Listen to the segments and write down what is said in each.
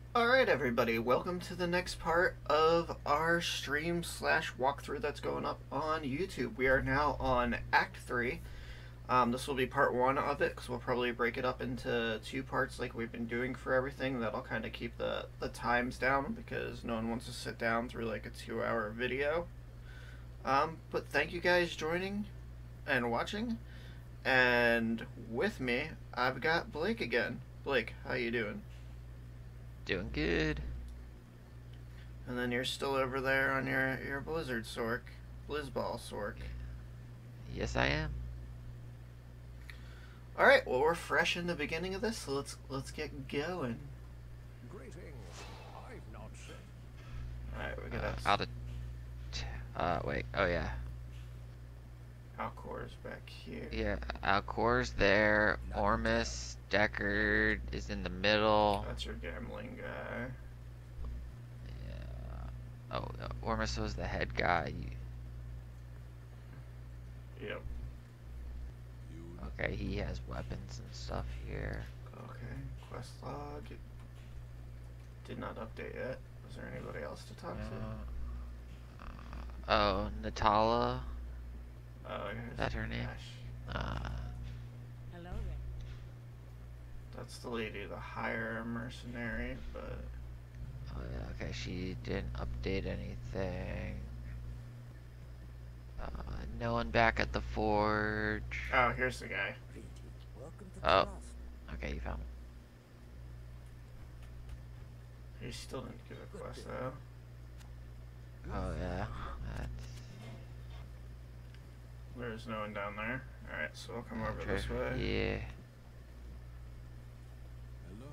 Alright everybody, welcome to the next part of our stream slash walkthrough that's going up on YouTube. We are now on Act 3. This will be part 1 of it, because we'll probably break it up into 2 parts like we've been doing for everything. That'll kind of keep the times down, because no one wants to sit down through like a 2-hour video. But thank you guys joining and watching. And with me, I've got Blake again. Blake, how you doing? Doing good. And then you're still over there on your Blizzard Sork. Blizzball Sork. Yes, I am. Alright, well we're fresh in the beginning of this, so let's get going. Greetings. I've not seen. Alright, we got Out of... wait. Oh, yeah. Alcor's back here. Yeah, Alcor's there. Ormus, Deckard is in the middle. That's your gambling guy. Yeah. Oh, Ormus was the head guy. Yep. Okay, he has weapons and stuff here. Okay, quest log. Did not update yet. Is there anybody else to talk to? Oh, Natala. Oh, Is that her name? Hello there. That's the lady, the higher mercenary, but... Oh, yeah, okay, she didn't update anything. No one back at the forge. Oh, here's the guy. Oh, okay, you found him. He still didn't give a quest, though. Oh, yeah. There's no one down there. Alright, so we'll come over That's this way. Yeah. Hello.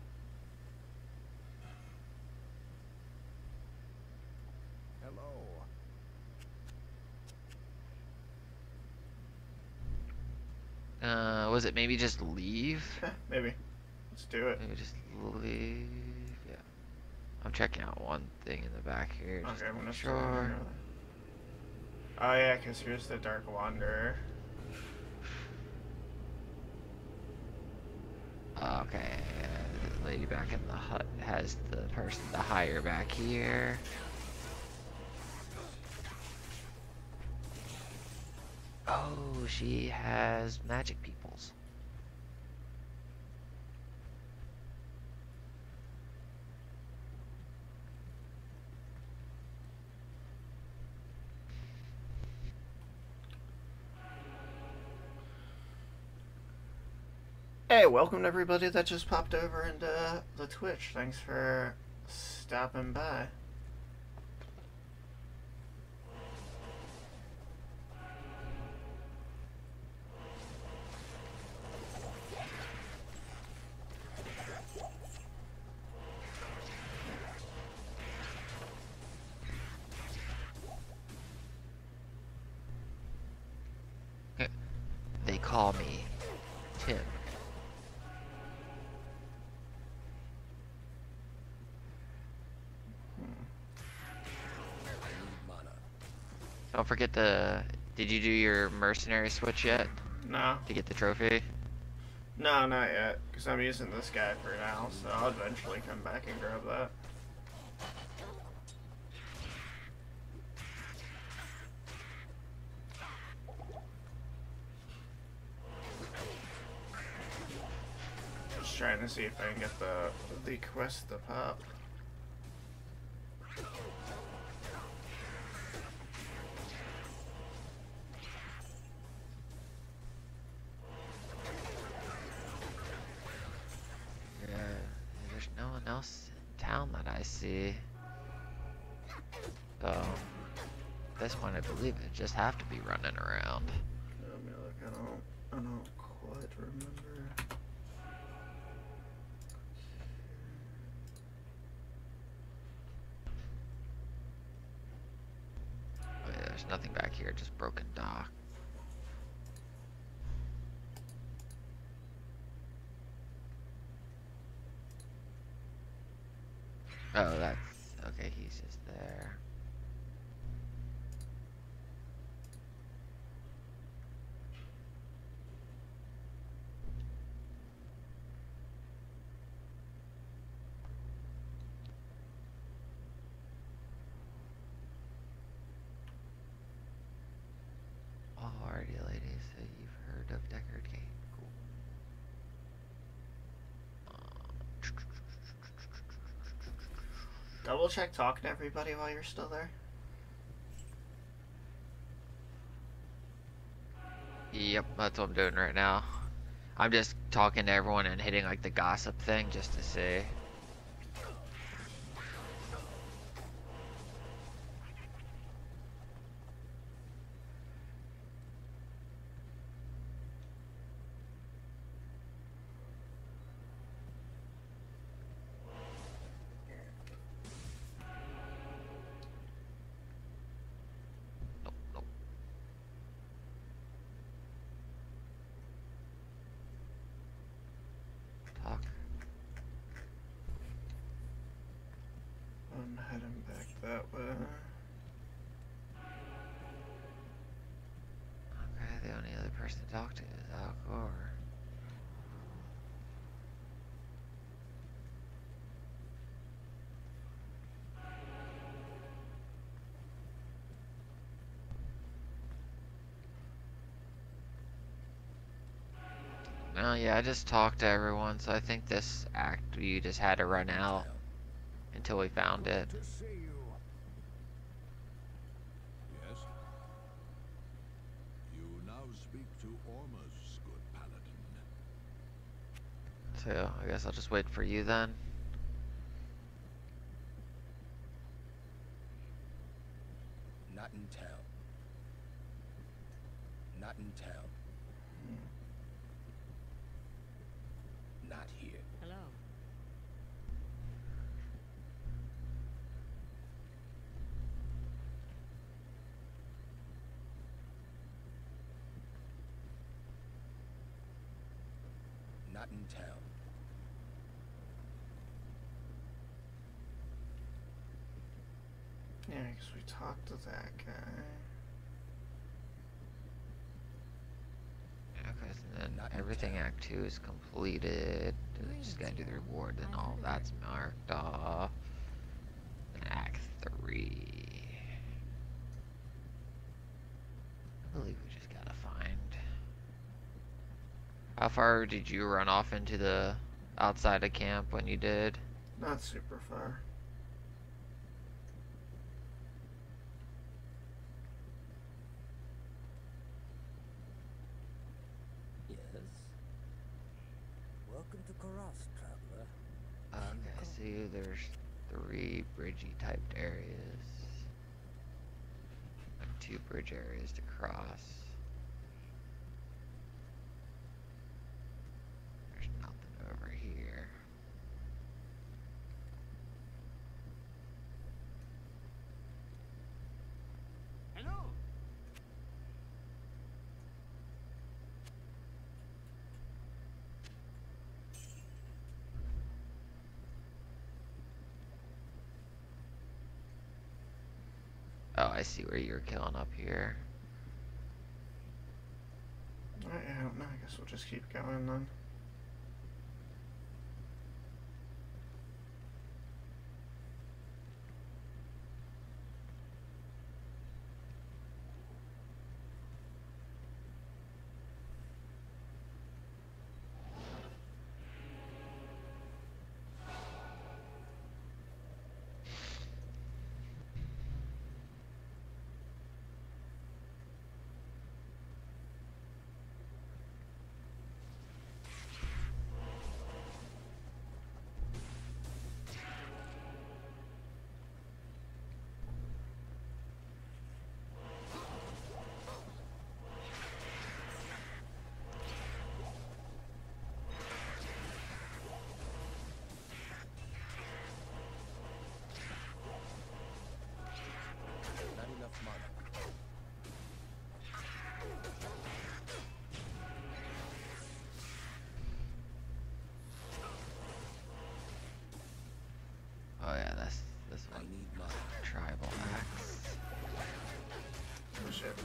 Hello. Was it maybe just leave? Maybe. Let's do it. Maybe just leave. Yeah. I'm checking out one thing in the back here. Just Okay, I'm gonna sure. Oh yeah, because here's the Dark Wanderer. Okay. The lady back in the hut has the person to hire back here. Oh, she has magic peoples. Hey, welcome to everybody that just popped over into the Twitch. Thanks for stopping by. They call me Tim. Don't forget to... Did you do your mercenary switch yet? No. To get the trophy? No, not yet. Because I'm using this guy for now, so I'll eventually come back and grab that. Just trying to see if I can get the quest to pop. Yeah, there's no one else in town that I see. So, at this point I believe it just have to be running around. Let me look, I don't quite remember. Oh, yeah, there's nothing back here, just broken dock. Oh, that's... Okay, he's just there. Alrighty, ladies, so you've heard of Deckard Gate. Cool. Double check talking to everybody while you're still there. Yep, that's what I'm doing right now. I'm just talking to everyone and hitting like the gossip thing just to see. Nope, nope. Talk. I'm heading back that way. Okay, the only other person to talk to is Al Gore. No, yeah, I just talked to everyone, so I think this act you just had to run out until we found it. To see you. Yes? You now speak to Ormus, good paladin. So, I guess I'll just wait for you then. Not in town. Not in town. Not here. Hello. Not in town. Yeah, because we talked to that guy. Okay, so then Not in everything town. Act 2 is completed. Just gotta do the reward and all that's marked off. And Act 3. I believe we just gotta find. How far did you run off into the outside of camp when you did? Not super far. Yes. Welcome to Karas, traveler. Okay, I see there's 3 bridgey typed areas. Like 2 bridge areas to cross. There's nothing over here. Hello. Oh, I see where you're killing up here. Alright, I don't know. I guess we'll just keep going then. Not enough mana. Oh yeah, that's this I one. need mana. Tribal axe. Oh shit.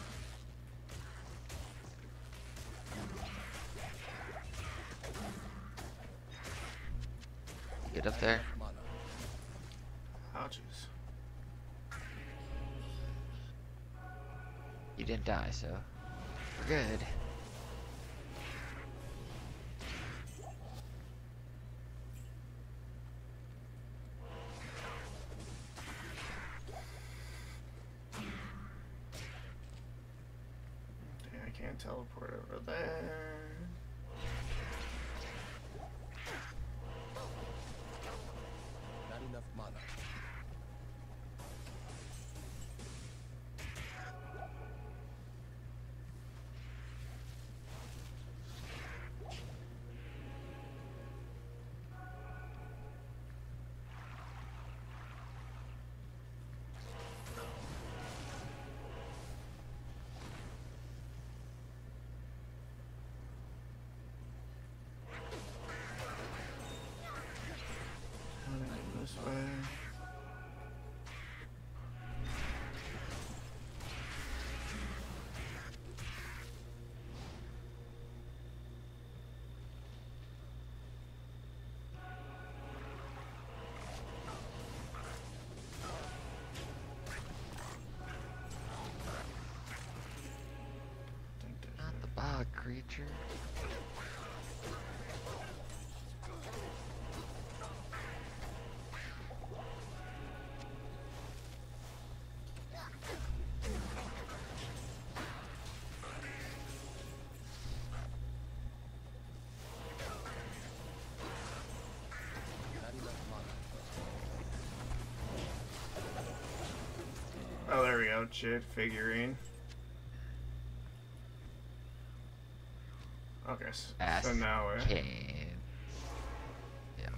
Get up there. Mana. Ouchies. You didn't die, so. for good. I can't teleport over there. Not enough mana. This way. Not the bog creature. Not enough mana. Oh, there we go. Jade figurine. Okay, so now we're... Arcane. Yeah.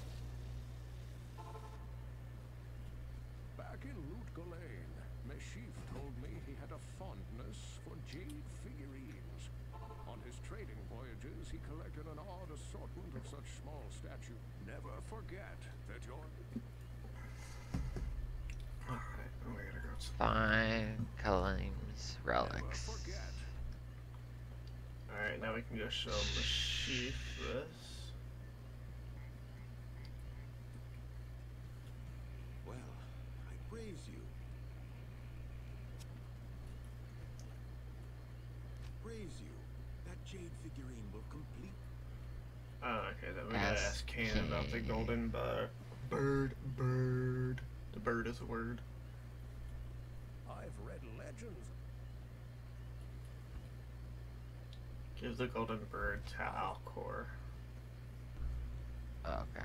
Back in Root Gulane, Meshif told me he had a fondness for jade figurines. On his trading voyages, he collected an odd assortment of such small statues. Never forget that your... Alright, we gotta go. Fine. Kalim's Never relics. forget. Alright, now we can go show Meshif this. Well, I praise you. Praise you. That jade figurine will complete. Oh, okay, then we gotta ask Kane about the golden bird. The bird is a word. I've read legends. Give the golden bird to Alcor. Okay.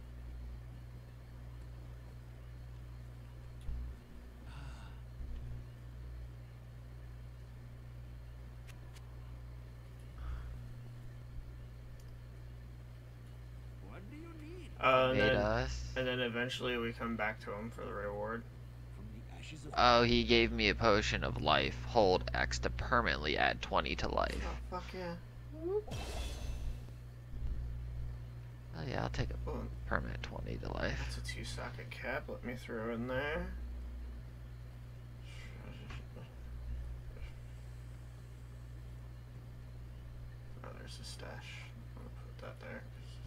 What do you need? And Made then, us. and then eventually we come back to him for the reward. From the ashes of Oh, he gave me a potion of life. Hold X to permanently add 20 to life. Oh, fuck yeah. Oh yeah, I'll take a Well, permanent 20 to life. that's a 2-socket cap. Let me throw in there. Oh, there's a stash. I'm gonna put that there.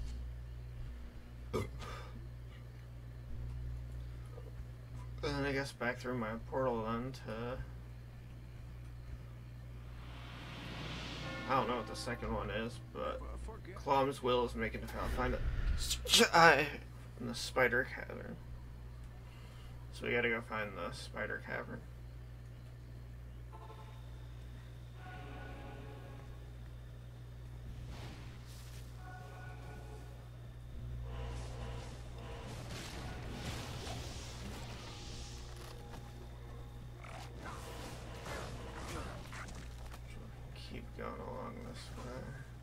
And then I guess back through my portal then to... I don't know what the second one is, but Never forget. Clom's will is making it. I'll find it in the spider cavern. So we gotta go find the spider cavern. Keep going along this way.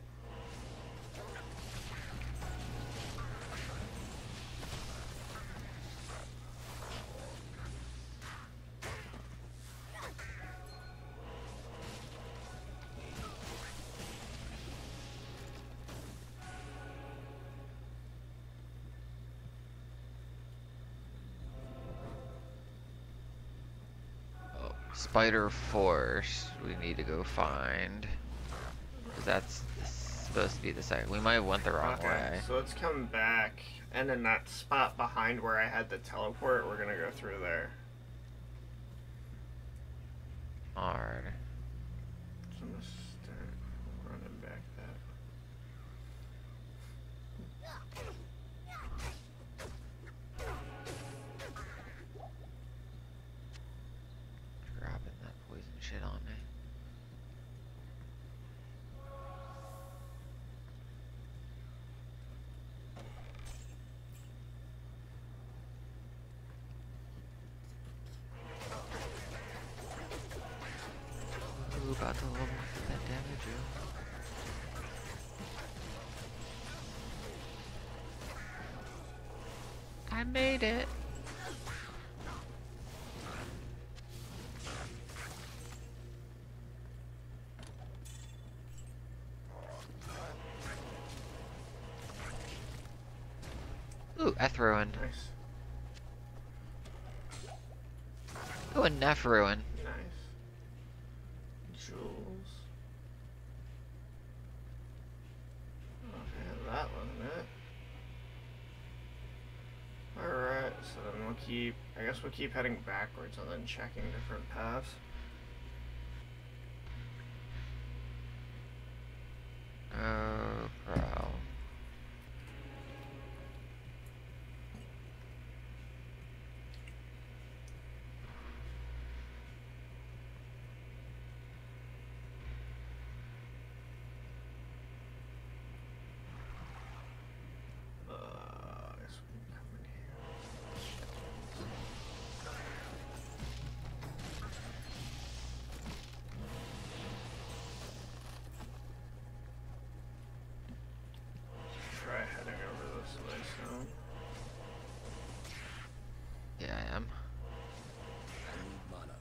Oh, Spider Force. We need to go find. 'Cause that's supposed to be the second. We might have went the wrong way. So let's come back, and in that spot behind where I had the teleport, we're gonna go through there. Alright. So I'm just about to level with that damage. I made it. Ooh, Ethruin. Nice. Ooh, a Nephruin. Nice. Jewels. Okay, that wasn't it. Alright, so then we'll keep, I guess we'll keep heading backwards and then checking different paths. Oh, bro. I guess we can come in here. Try heading over this way soon. Yeah, I am. I need mana.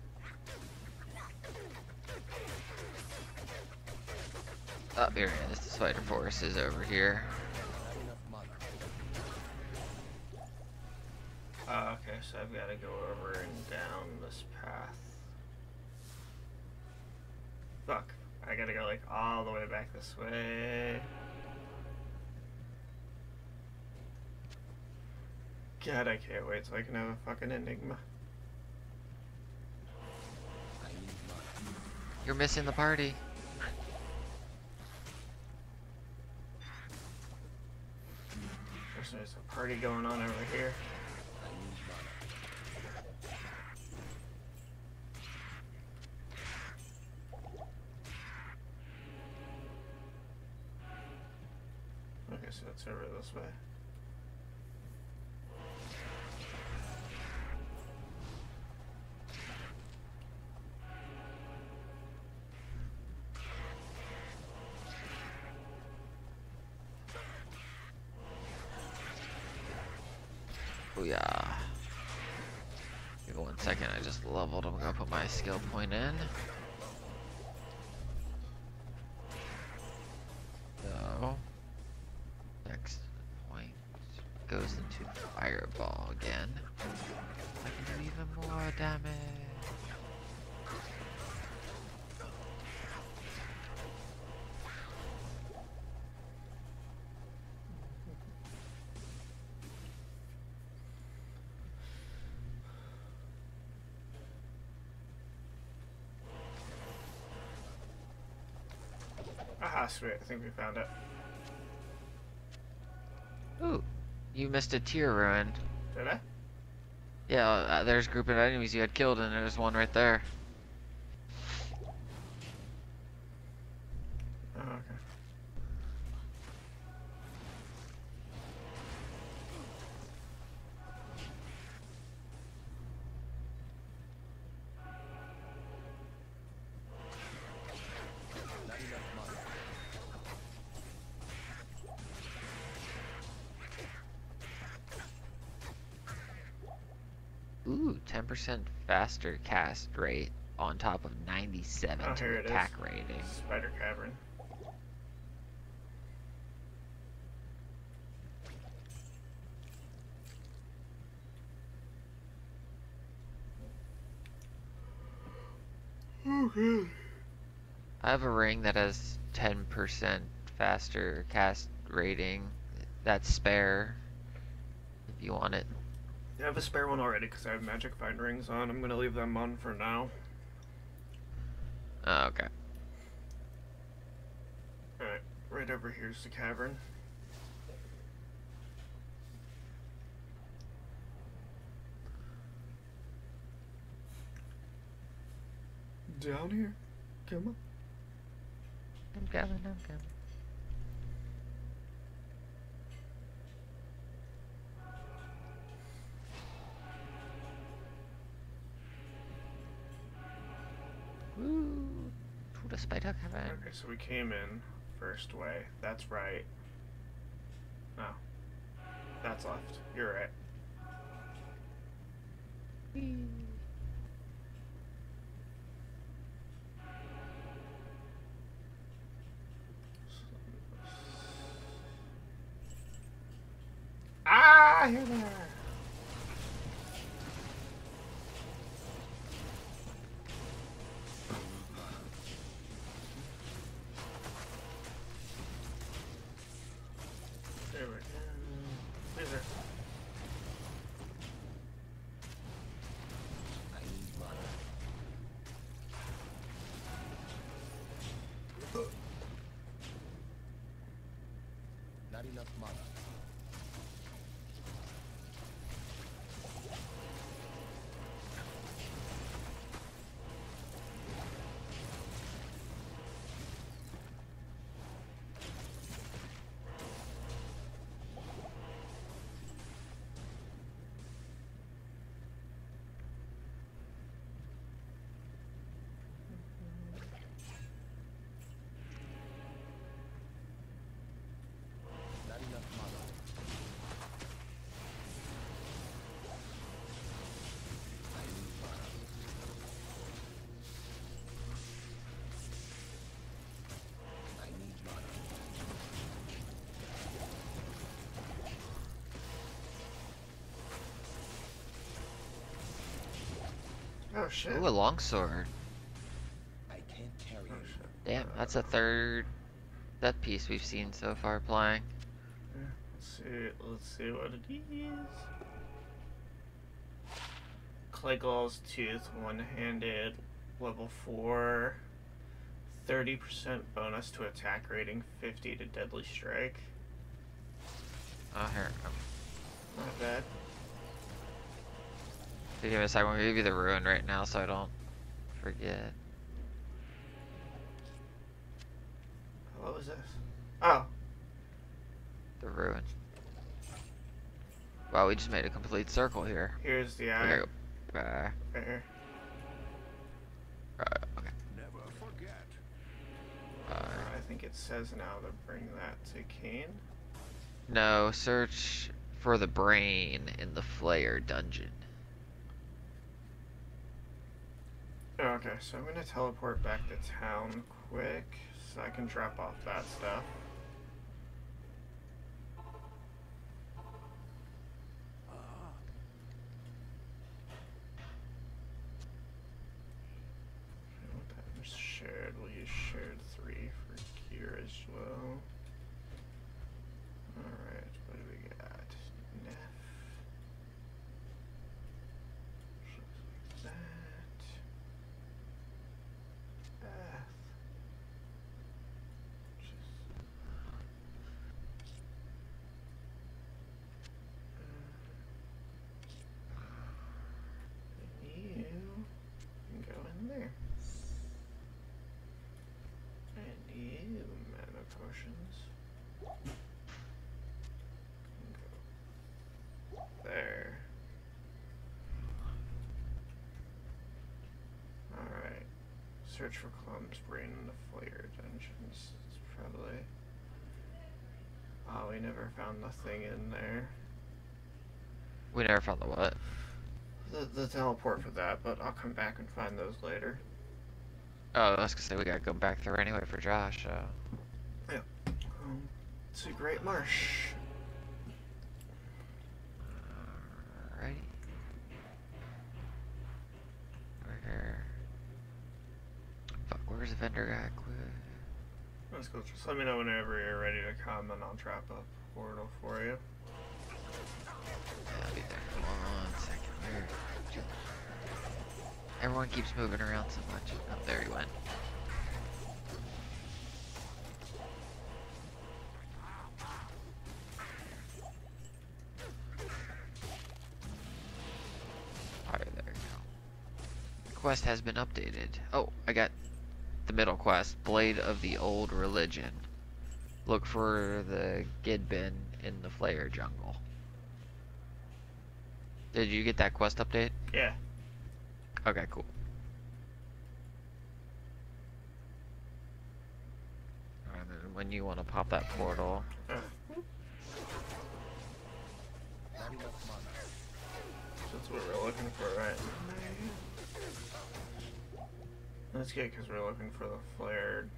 Oh, here it is. The Spider Force is over here. Not enough mana. Okay, so I've got to go over and down this path. Fuck. I gotta go like all the way back this way. God, I can't wait till I can have a fucking Enigma. I need mana. You're missing the party. There's a party going on over here. I need mana. Okay, so it's over this way. Oh yeah. Give me 1 second, I just leveled. I'm gonna put my skill point in. So, next point goes into Fireball again. I can do even more damage. Aha, sweet. I think we found it. Ooh, you missed a tier ruin. Did I? Yeah, there's a group of enemies you had killed, and there's one right there. Oh, okay. Not enough mana. Ooh, 10% faster cast rate on top of 97 Oh, here to it attack is. rating. Spider Cavern. Okay. I have a ring that has 10% faster cast rating. That's spare. If you want it. I have a spare one already because I have magic find rings on. I'm gonna leave them on for now. Oh, okay. Alright, right over here's the cavern. Down here? Come on. I'm coming, I'm coming. Woo! Does Spider come in? Okay, so we came in first way. That's right. No. That's left. You're right. Ah, here they are. There we go. Laser. I need mana. Not enough mana. Not enough mana. I need mana. I need mana. Oh shit. Ooh, a longsword. I can't carry Oh it. shit. Damn, that's a third set piece we've seen so far playing. Let's see what it is. Clayglaw's Tooth, one-handed, level 4, 30% bonus to attack rating, 50 to deadly strike. Oh, here it comes. Not bad. Give me a second, we'll give you the ruin right now so I don't forget. What was this? Oh, The ruin. Wow, we just made a complete circle here. here's the Here eye. we go. Right here. Okay. Never forget. I think it says now to bring that to Kane. No, search for the brain in the Flayer dungeon. Oh, okay, so I'm gonna teleport back to town quick so I can drop off that stuff. What that was shared? We'll use shared 3 for gear as well. Alright, what do we got? Neff. Just like that. Beth. And you can go in there. And you, mana potions. Can go there. Alright. Search for Clum's brain in the Flayer dungeons. It's probably. Oh, we never found the thing in there. We never found the what? The teleport for that, but I'll come back and find those later. Oh, I was gonna say we gotta go back there anyway for Josh, so. To Great Marsh. Alrighty. We're here. Fuck, where's the vendor guy? Let's go. Just let me know whenever you're ready to come, and I'll drop a portal for you. Yeah, I'll be there. One second. Where? Everyone keeps moving around so much. Oh, there he went. Alright, there we go. Quest has been updated. Oh, I got the middle quest. Blade of the Old Religion. Look for the Gidbin in the Flayer jungle. Did you get that quest update? Yeah. Okay, cool. diamond when you want to pop that portal. That's what we're looking for, right? That's good because we're looking for the flared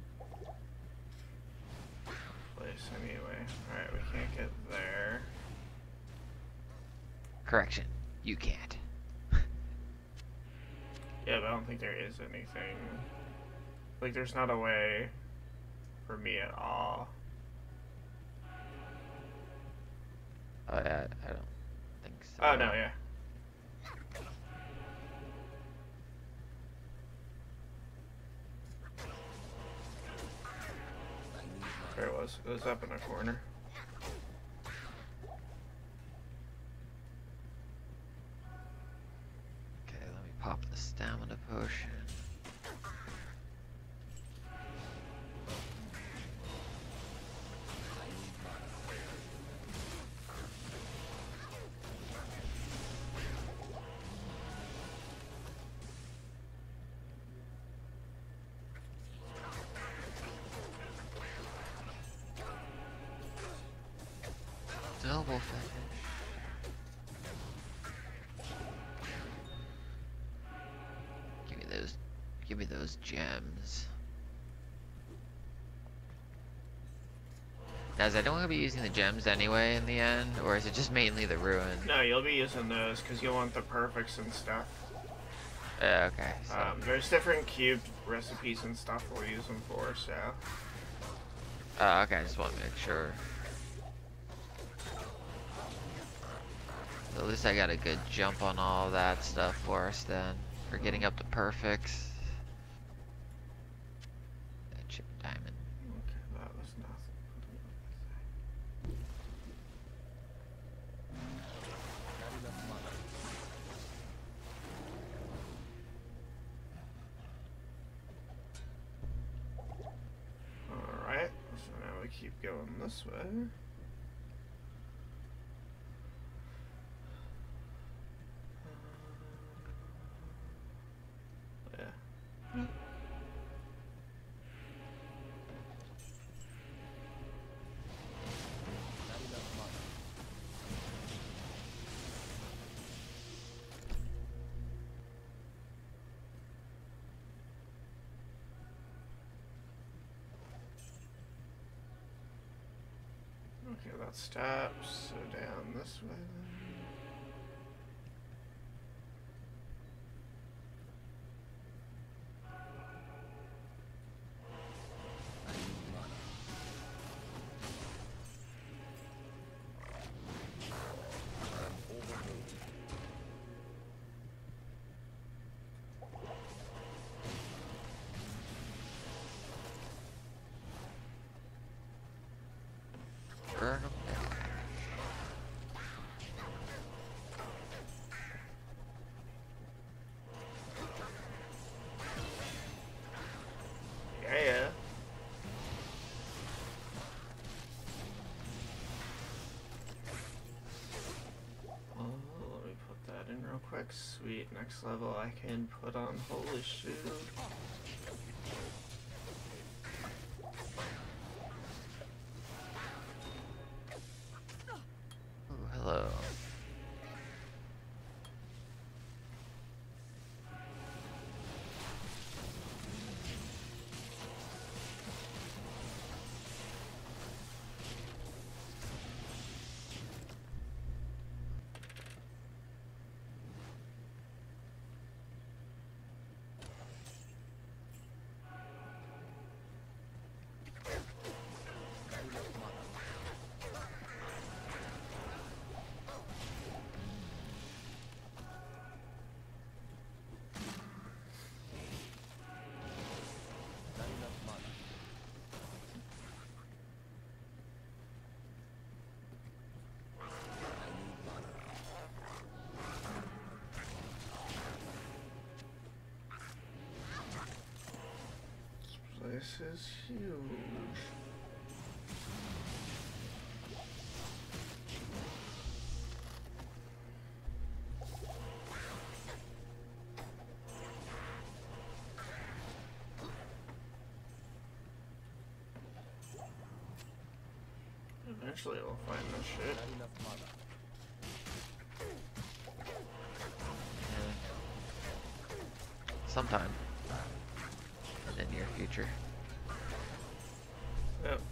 place anyway. Alright, we can't get there. Correction, you can't. Yeah, but I don't think there is anything. Like, there's not a way for me at all. Oh yeah, I don't think so. Oh, no, yeah. There it was. It was up in a corner. Okay, let me pop the stamina potion. Double finish. Give me those gems. Guys, I don't want to be using the gems anyway in the end, or is it just mainly the ruin? No, you'll be using those because you'll want the perfects and stuff. Yeah, okay. So. There's different cube recipes and stuff we'll use them for, so. Okay, I just want to make sure. So at least I got a good jump on all that stuff for us then. For getting up to perfects. That chip diamond. Okay, that was nothing. Alright, so now we keep going this way. Yeah. Okay, that stops. So down this way then. Burn 'em down. Yeah. Oh, let me put that in real quick. Sweet. Next level I can put on Holy Shield. Ooh, hello. This is huge. Eventually we'll find this shit. Not enough mana. Sometime in the near future. Yep.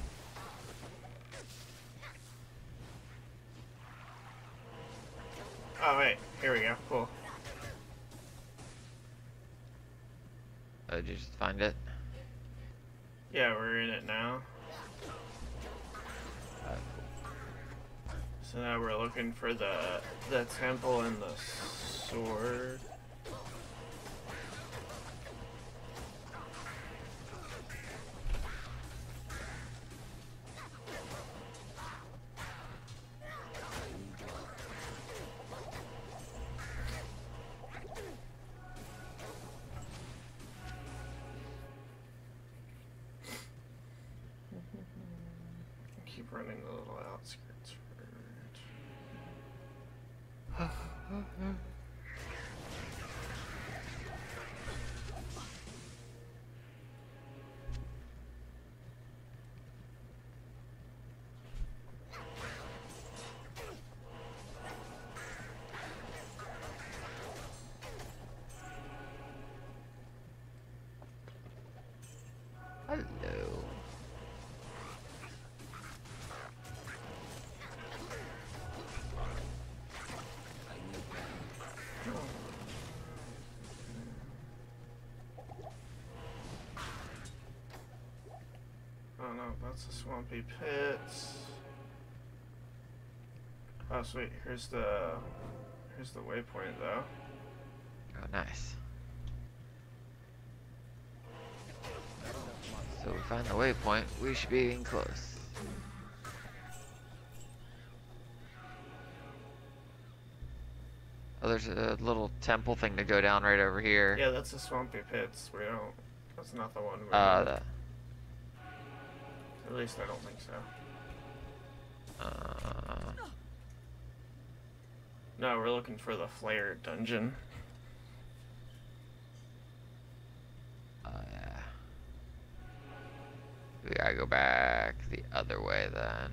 Oh wait, here we go. Cool. Oh, did you just find it? Yeah, we're in it now. So now we're looking for the temple and the sword. Keep running the little outskirts for it. Hello. Oh no, that's the swampy pits. Oh sweet, here's the waypoint though. Oh, nice. So we find the waypoint. We should be getting close. Oh, there's a little temple thing to go down right over here. Yeah, that's the swampy pits. We don't. That's not the one. At least I don't think so. No, we're looking for the Flare dungeon. Oh yeah. We gotta go back the other way then.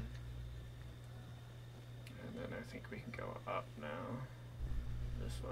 And then I think we can go up now. This way.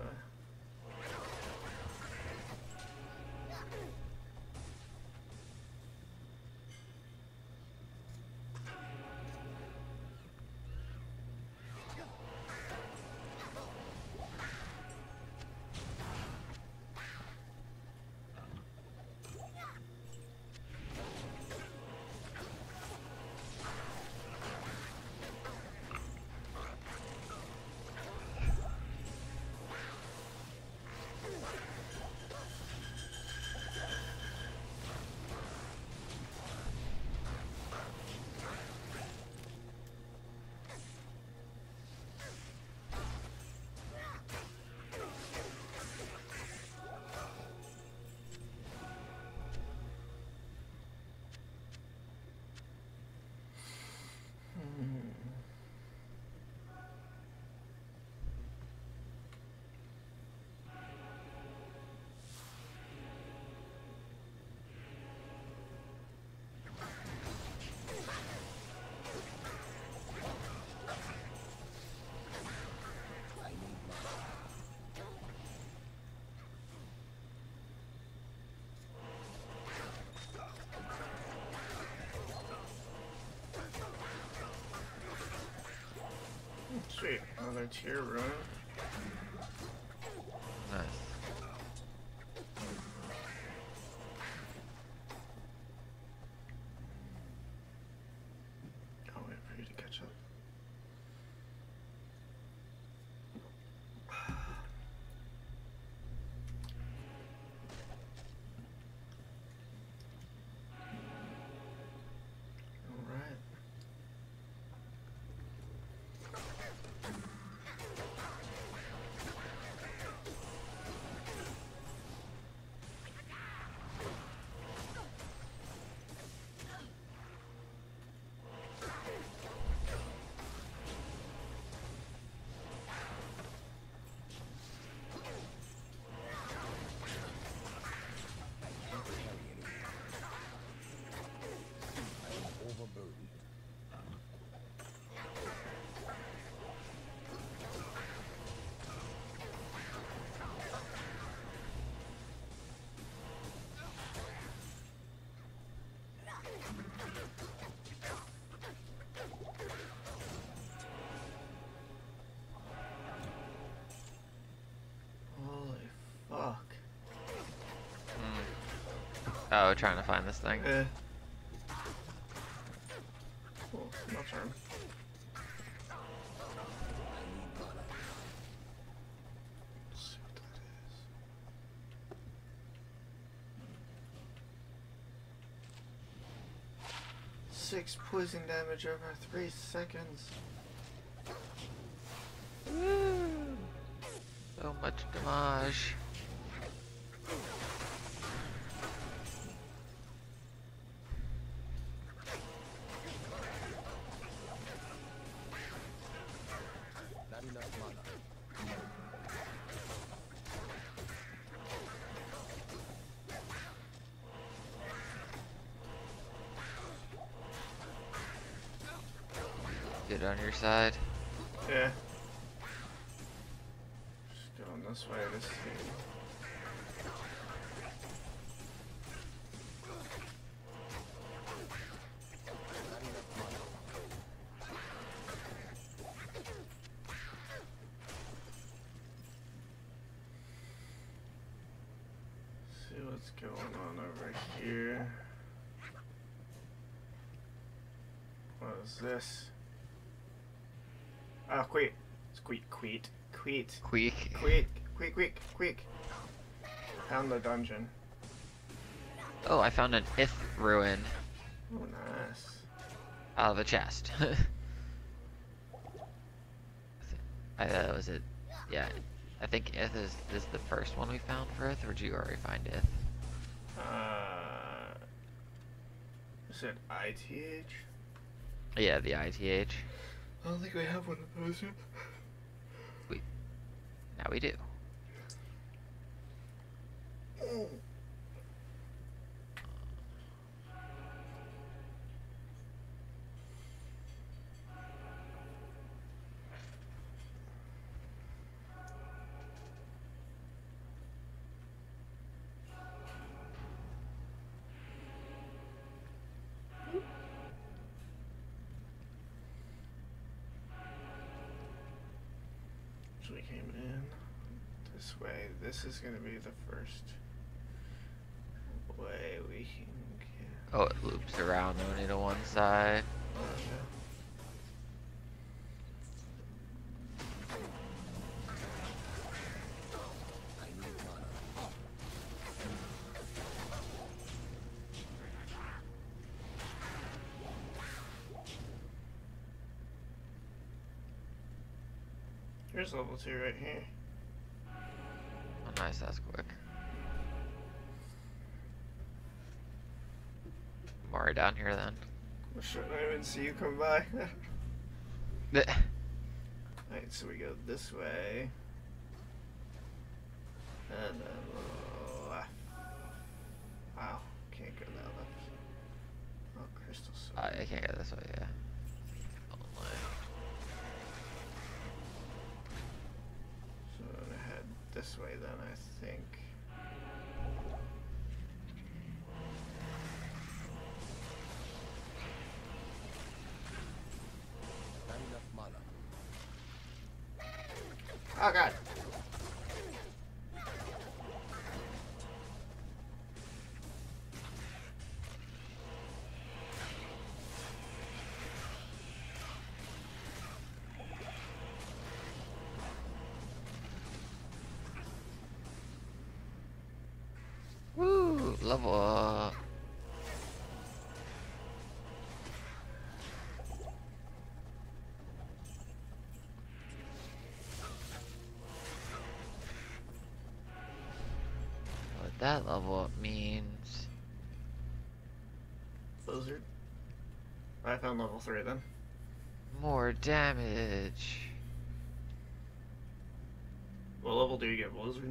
Sweet, another tier rune. Nice. I'll wait for you to catch up. Alright. Oh, trying to find this thing. Cool. My turn. Let's see what that is. 6 poison damage over 3 seconds. Woo! So much damage. Not enough mana. Get on your side. Yeah. Just going this way to see. Not enough mana. See what's going on over here. What is this? Ah, Queet. It's Queet. Quick. Found the dungeon. Oh, I found an Ith ruin Oh, nice. out of a chest. Was it? Yeah. I think Ith is the first one we found for Ith, or did you already find Ith? Is it ITH? Yeah, the ITH. I don't think we have one of those yet. Now we do. So we came in this way. This is gonna be the first way we can get. Oh, it loops around only to one side. I need mana. Here's level 2 right here. Oh, nice, that's quick. I'm already down here then. I shouldn't even see you come by. Blech. Alright, so we go this way. And then left. Wow, can't go that left. Oh, crystal sword. I can't get this way, yeah. Only. So I'm gonna head this way then, I think. Not enough mana. Oh god. Woo! Level up. What that level up means. Blizzard. I found level 3 then. More damage. What level do you get Blizzard?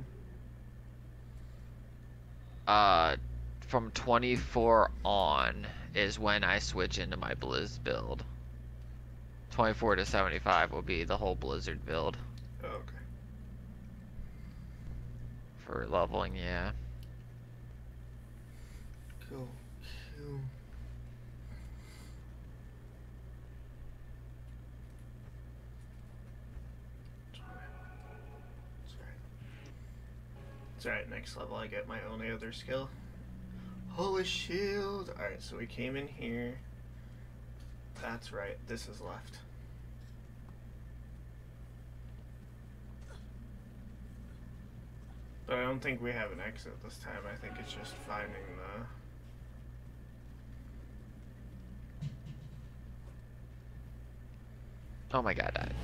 From 24 on is when I switch into my Blizz build. 24 to 75 will be the whole Blizzard build Oh, okay. for leveling, yeah. Cool. Cool. It's alright, next level I get my only other skill. Holy shield. Alright, so we came in here. That's right. This is left. But I don't think we have an exit this time. I think it's just finding the... Oh my god, I...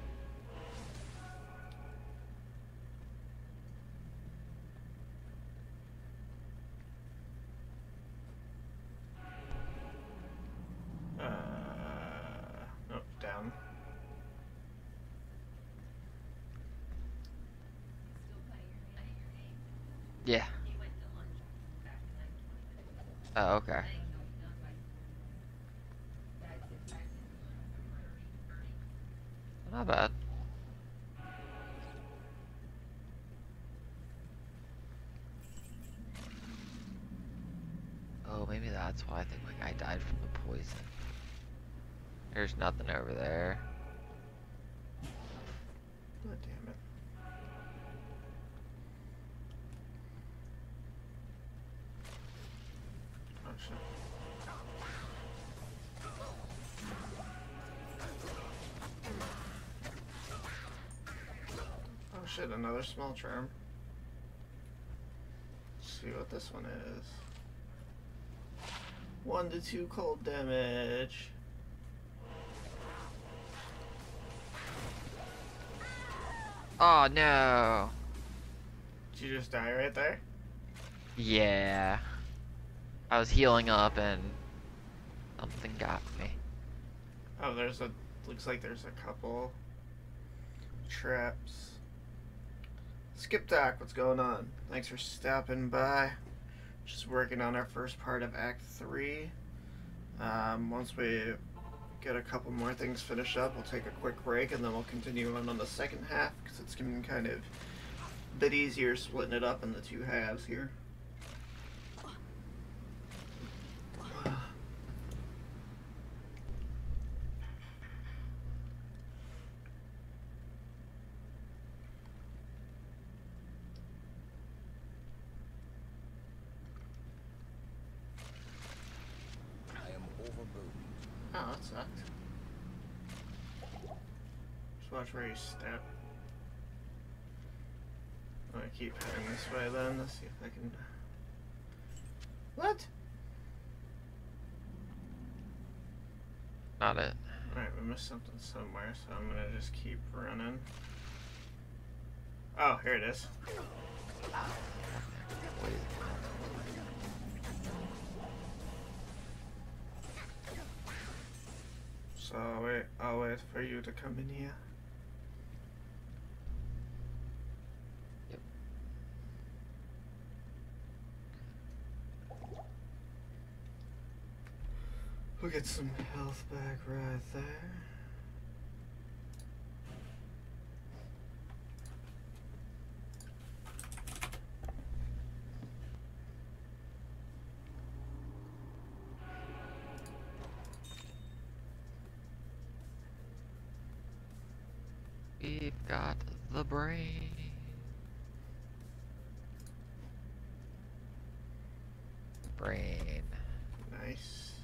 Nope, down. Yeah. Oh, okay. Not bad. Oh, maybe that's why I think my guy died from the poison. There's nothing over there. God damn it. Oh shit. Oh shit, another small charm. Let's see what this one is. 1 to 2 cold damage. Oh no. Did you just die right there? Yeah. I was healing up and something got me. Oh, looks like there's a couple traps. Skip Doc, what's going on? Thanks for stopping by. Just working on our first part of Act 3. Once we get a couple more things finished up, we'll take a quick break and then we'll continue on the second half because it's getting kind of a bit easier splitting it up in the two halves here. Oh, that sucked. Just watch where you step. I'm gonna keep heading this way then. Let's see if I can... What? Not it. Alright, we missed something somewhere, so I'm gonna just keep running. Oh, here it is. Wait. So I'll wait for you to come in here. Yep. We'll get some health back right there. We've got the brain. Brain. Nice.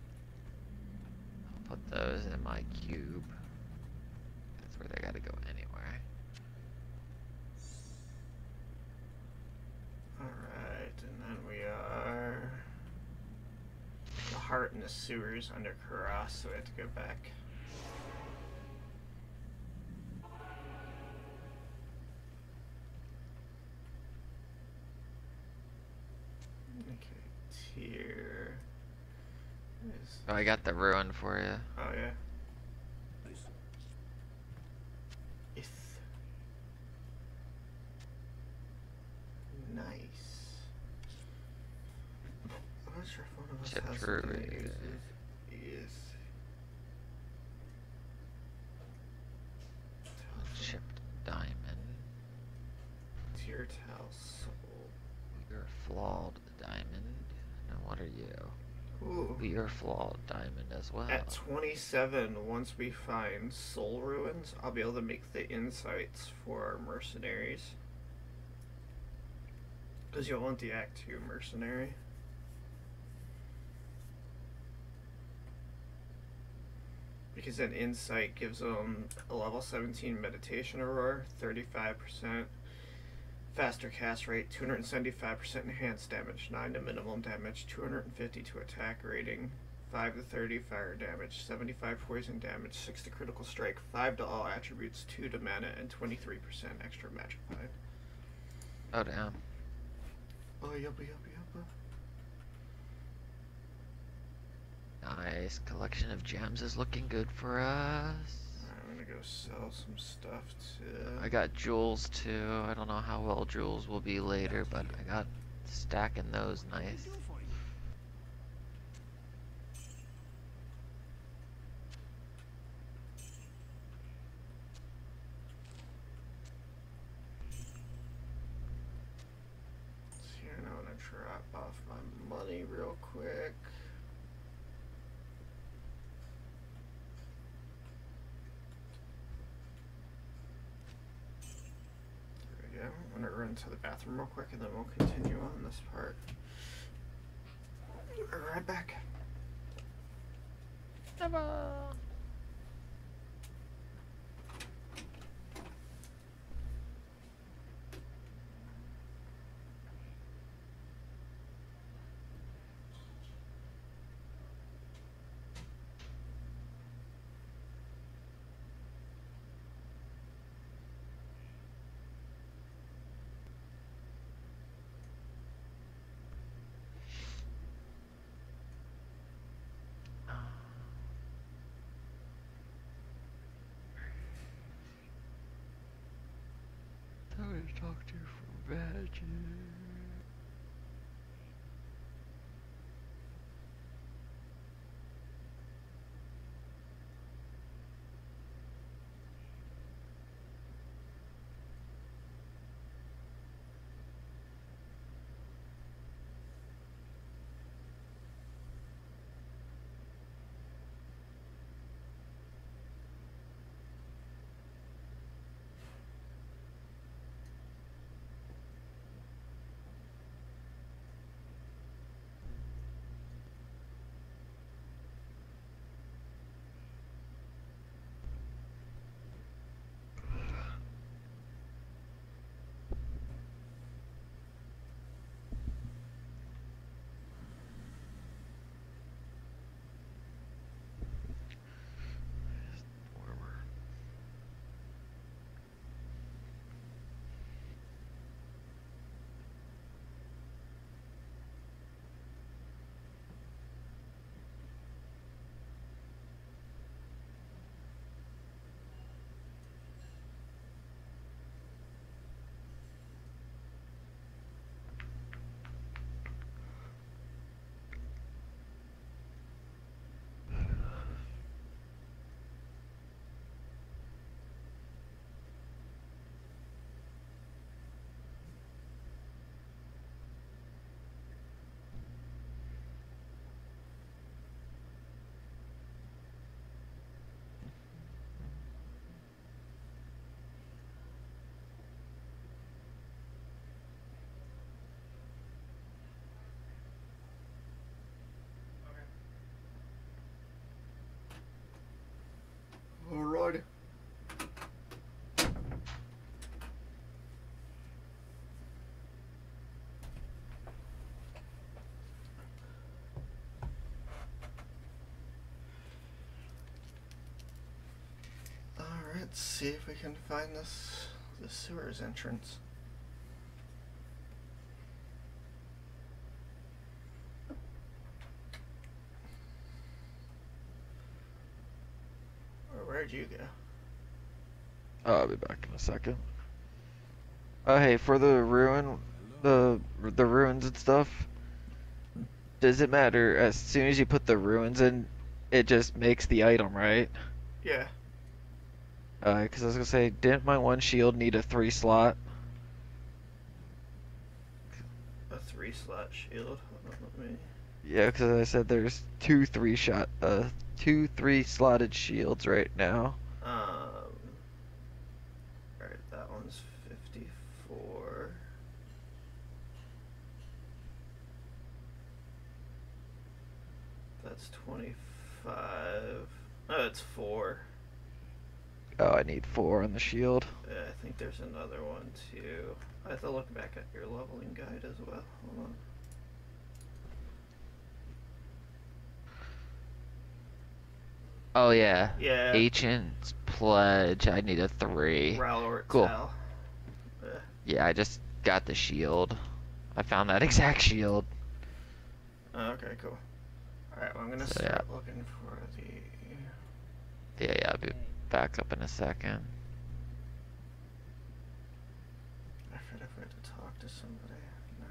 I'll put those in my cube. That's where they gotta go anyway. Alright, and then we are... The heart in the sewers under Karas, so we have to go back. Here is... Oh, I got the ruin for you. Oh yeah. Nice. If. Nice. I'm not sure if one of us Chip has through something it. that uses is Chipped diamond. Tear Towel Soul. You're flawed diamond. Now what are you? Ooh. You're flawed diamond as well. At 27, once we find soul ruins, I'll be able to make the insights for our mercenaries. Because you'll want the Act 2 mercenary. like is an insight, gives them a level 17 meditation aurora, 35% faster cast rate, 275% enhanced damage, 9 to minimum damage, 250 to attack rating, 5 to 30 fire damage, 75 poison damage, 6 to critical strike, 5 to all attributes, 2 to mana, and 23% extra magified. Oh damn. Oh, yuppa. Nice collection of gems is looking good for us. I'm gonna go sell some stuff too. I got jewels too. I don't know how well jewels will be later, but I got stacking those nice. Do for you. So here, now I'm gonna drop off my money real quick. There we go. I'm gonna run to the bathroom real quick and then we'll continue on this part. Be right back. I want to talk to you for magic. Warmer. Alrighty. Alright, let's see if we can find the sewers entrance. Or where'd you go? I'll be back in a second. Oh hey, for the ruin, the ruins and stuff, does it matter as soon as you put the ruins in, it just makes the item, right? Yeah. Because I was gonna say, didn't my one shield need a 3 slot? A 3-slot shield. Hold on, let me. Yeah, because I said there's two 3 slotted shields right now. Alright, that one's 54. That's 25. Oh, it's 4. Oh, I need 4 on the shield. Yeah, I think there's another one too. I have to look back at your leveling guide as well. Hold on. Oh yeah. Yeah. Ancient's Pledge. I need a 3. Ralor Cool. Tal. Yeah, I just got the shield. I found that exact shield. Oh, okay, cool. Alright, well, I'm gonna So, start looking for the... Yeah, I'll be back up in a second. I forget if we had to talk to somebody. No.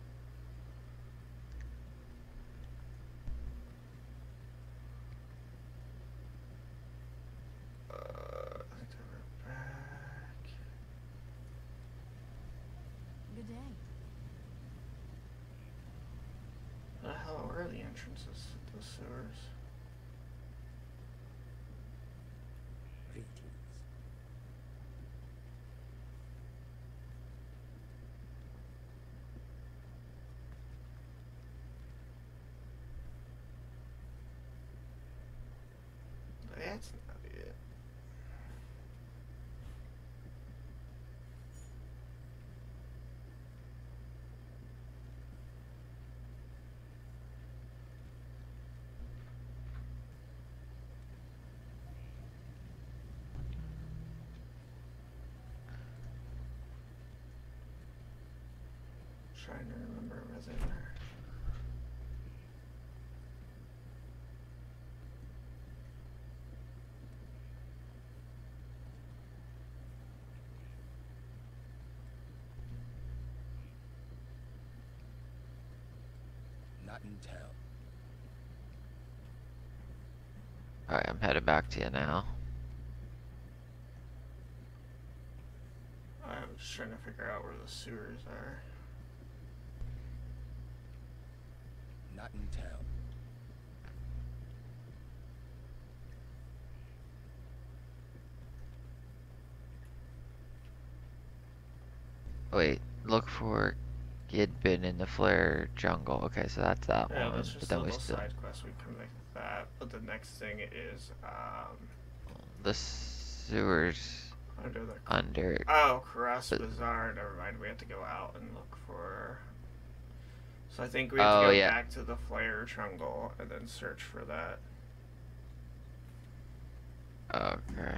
I think they were back. Good day. The hell, where are the entrances to the sewers? Greetings. That's not it. Trying to remember where they were. Not in town. Alright, I'm headed back to you now. I'm just trying to figure out where the sewers are. Not in town. Wait, look for Gidbin in the Flare jungle. Okay, so that's that Yeah, one. that's But just a then we little still side quest. We can make that. But the next thing is the sewers under the under. oh, Karas the- Bazaar. Never mind. We have to go out and look for. So I think we have to Oh, go yeah. back to the Flare jungle and then search for that. Okay.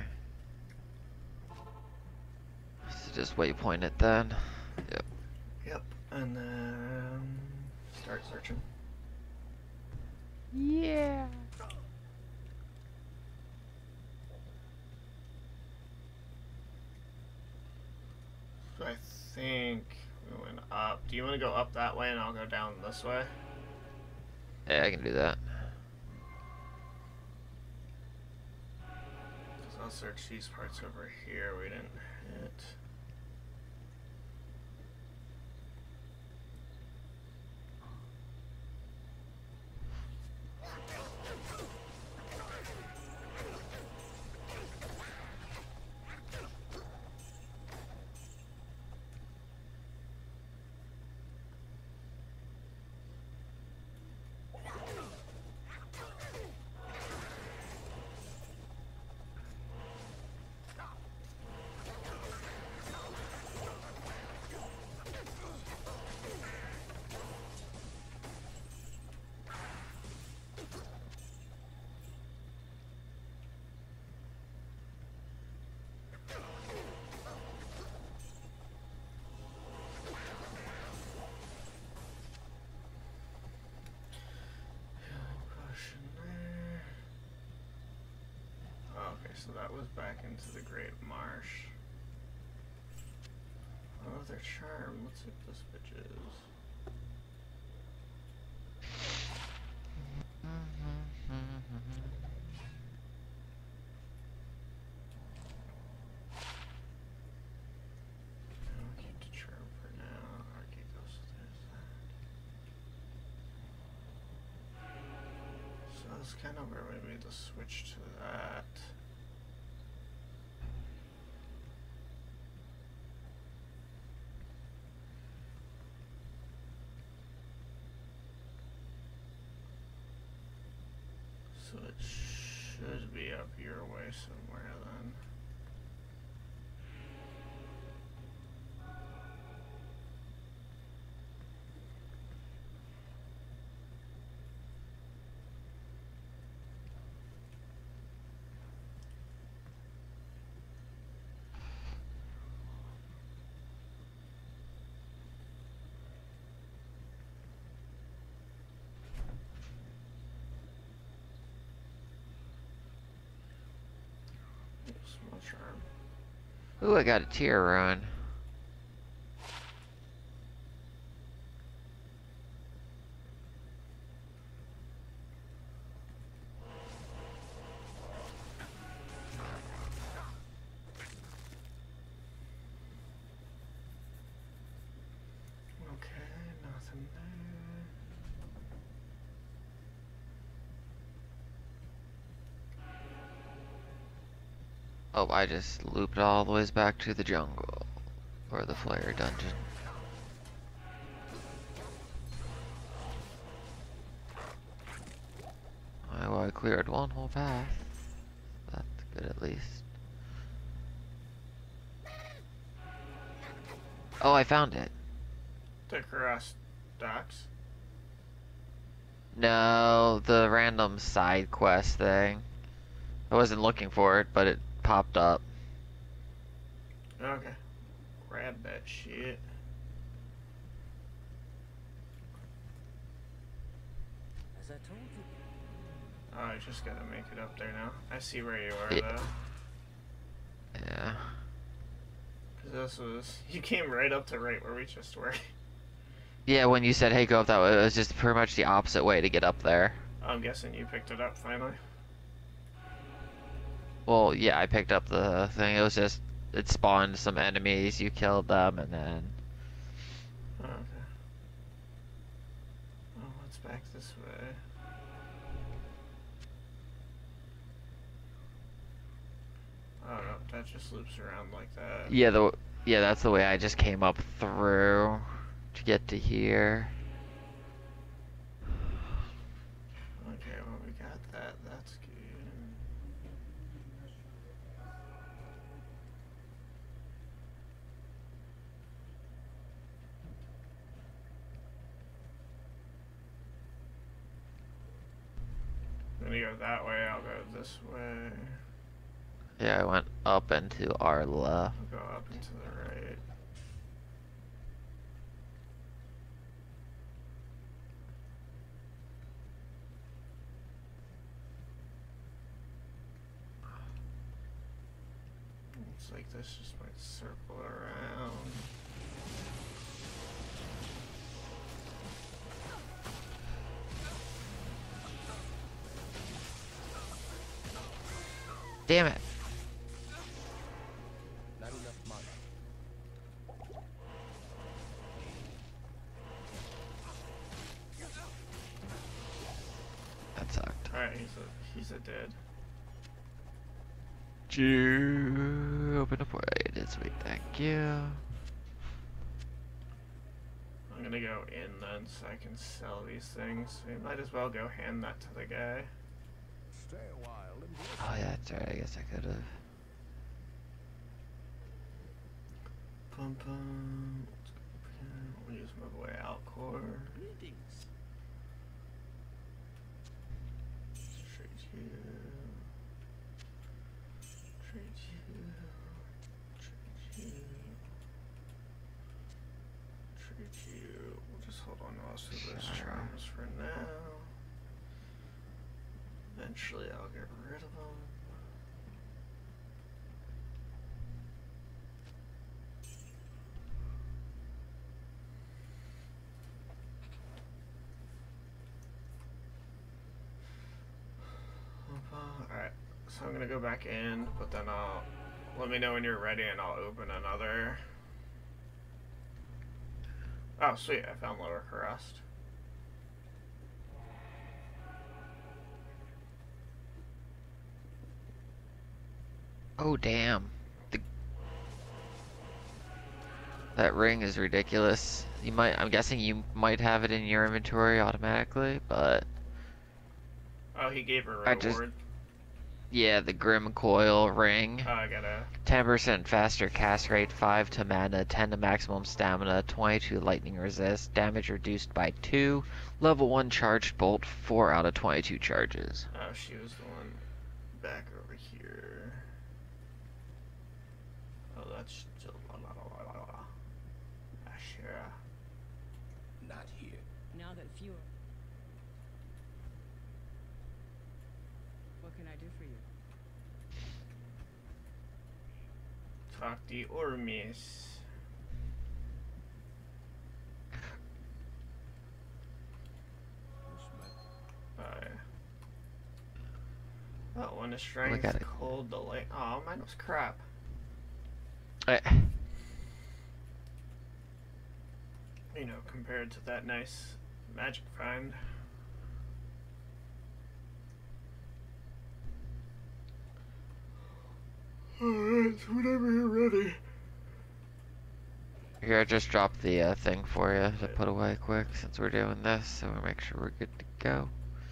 So just waypoint it then. Yep. Yep. And then start searching. Yeah. So I think we went up. Do you want to go up that way and I'll go down this way? Yeah, I can do that. Because I'll search these parts over here we didn't hit. Okay, so that was back into the Great Marsh. Oh, their charm. Let's see what this bitch is. I'll keep the charm for now. Archegos, there's that. So that's kind of where we made the switch to that. So it should should be up your way somewhere then. Small charm. Ooh, I got a tier run. Okay, nothing there. Oh, I just looped all the ways back to the jungle. Or the flare dungeon. Well, I cleared one whole path. That's good at least. Oh, I found it. The Karas docks. No, the random side quest thing. I wasn't looking for it, but it popped up. Okay. Grab that shit. As I told you. Oh, I just gotta make it up there now. I see where you are, Yeah. though. Yeah. Because this was... You came right up to right where we just were. Yeah, when you said, hey, go up that way, it was just pretty much the opposite way to get up there. I'm guessing you picked it up finally. Well, yeah, I picked up the thing. It was just, it spawned some enemies, you killed them, and then... Oh, okay. Oh, let's back this way. Oh no, that just loops around like that. Yeah, that's the way I just came up through to get to here. Okay, well we got that. That's good. I'm gonna go that way. I'll go this way. Yeah, I went up and to our left. I'll go up and to the right. Looks like this just might circle around. Damn it. Not enough mana. That sucked. Alright, he's a dead. Open up where I did, sweet, thank you. I'm gonna go in then so I can sell these things. We might as well go hand that to the guy. Stay a while and Oh yeah, that's right, I guess I could've. Pum pum. We'll use move away out core. Greetings. Trade you. Trade you. Trade you. Trade you. We'll just hold on to most of those Sure. charms for now. Eventually I'll get rid of them. Alright, so I'm gonna go back in, but then I'll let me know when you're ready and I'll open another. Oh sweet, I found Lower Crust. Oh damn. That ring is ridiculous. I'm guessing you might have it in your inventory automatically, but Oh, he gave her a I reward. just- Yeah, the Grim Coil ring. Oh, I gotta... 10% faster cast rate, 5 to mana, 10 to maximum stamina, 22 lightning resist, damage reduced by 2, level 1 charged bolt, 4 out of 22 charges. Oh, she was the one back over here. Oh, that's still... Ashera. Not here. Now that fewer. What can I do for you? Talk the Ormis. Oh, one is strength, got it. cold, delay. Oh, mine was crap. You know, compared to that nice magic find. Alright, whenever you're ready. Here, I just dropped the thing for you to put away quick since we're doing this, so we'll make sure we're good to go.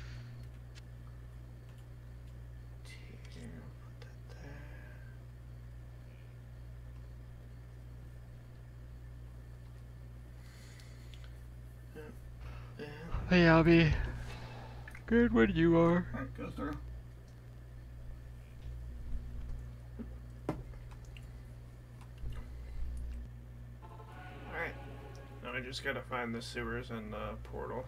Put that there. Hey, Abby. Good when you are. Alright, go through. Alright. Now I just gotta find the sewers and the portal.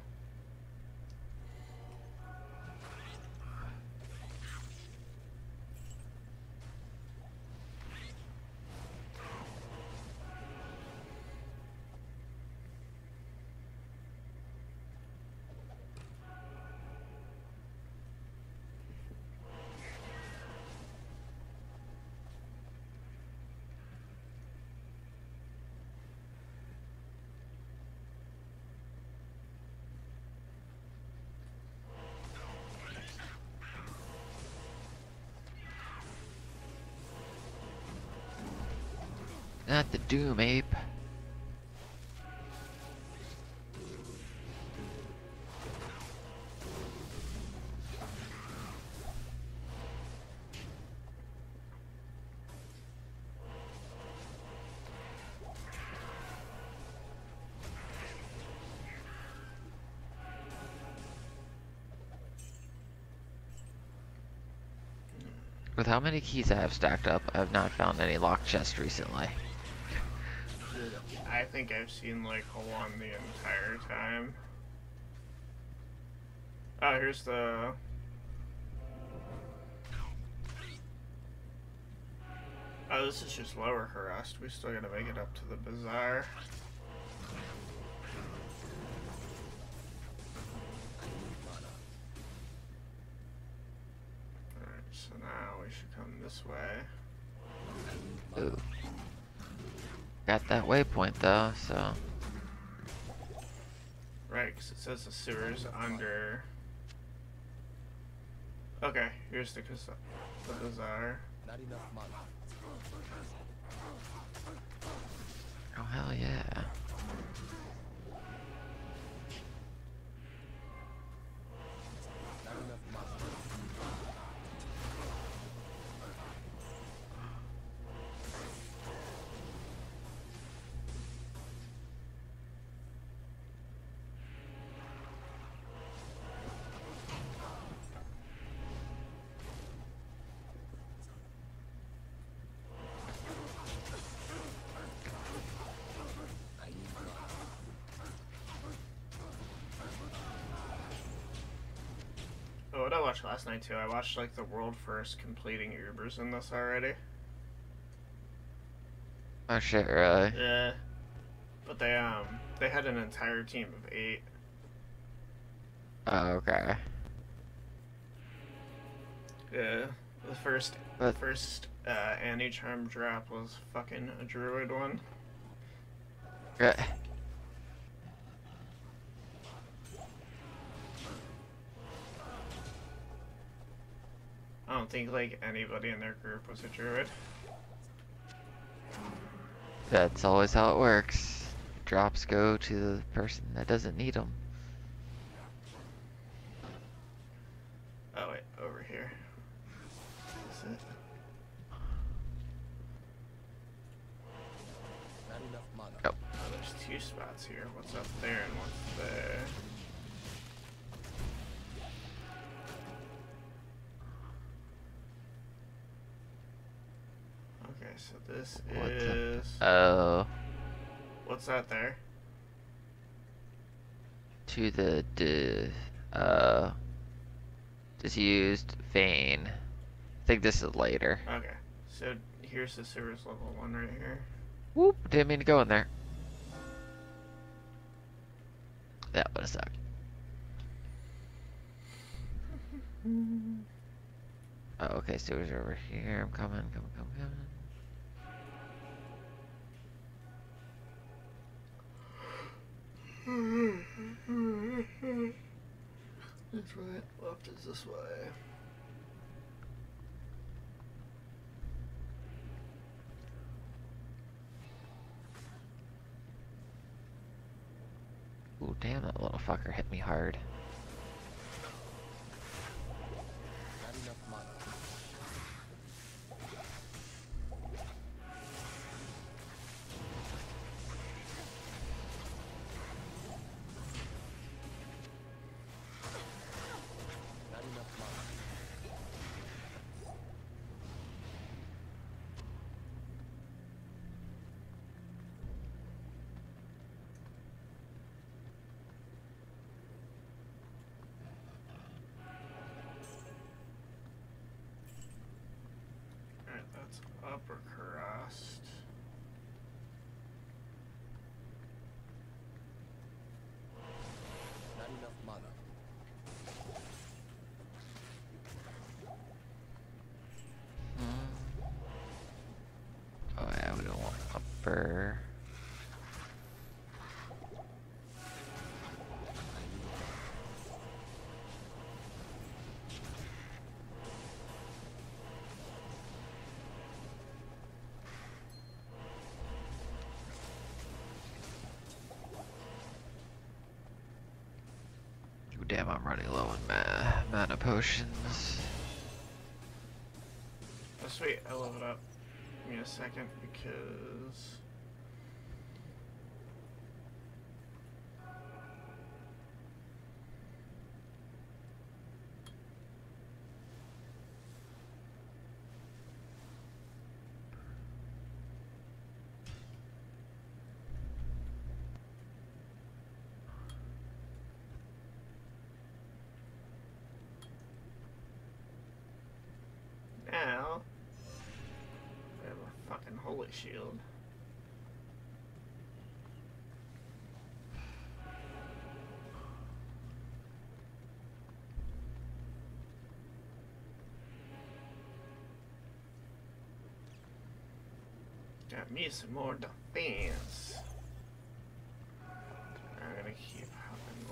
Not the Doom Ape. With how many keys I have stacked up, I have not found any locked chests recently. I think I've seen like one the entire time. Oh, here's the... Oh, this is just lower harassed. We still gotta make it up to the bazaar. Alright, so now we should come this way. Ooh. Got that waypoint though, so. Right, because it says the sewer's under... Okay, here's the bazaar. Not enough mana. Oh hell yeah. Not enough mana. I need mana. Oh, what I watched last night too, I watched like the world first completing Ubers in this already. Oh shit, really? Yeah. But they had an entire team of 8. Oh, okay. Yeah. The first But- anti-charm drop was fucking a druid one. Right. I don't think like anybody in their group was a druid. That's always how it works. Drops go to the person that doesn't need them. Oh wait, over here. mana. Oh. Oh, there's two spots here. What's up there and what's there? Okay, so this What's up? is... Oh. What's that there? To the disused vein. I think this is later. Okay, so here's the sewers level 1 right here. Whoop! Didn't mean to go in there. That would have sucked. Oh, okay, sewers are over here. I'm coming. That's right, left is this way. Ooh, damn, that little fucker hit me hard. Not enough mana. Not enough mana. Alright, that's upper crust. Not enough mana. Oh yeah, we don't want upper. Ooh, damn, I'm running low on mana potions. Oh sweet, I leveled up. Give me a second because... Now, I have a fucking holy shield. Got me some more defense. I'm gonna keep hopping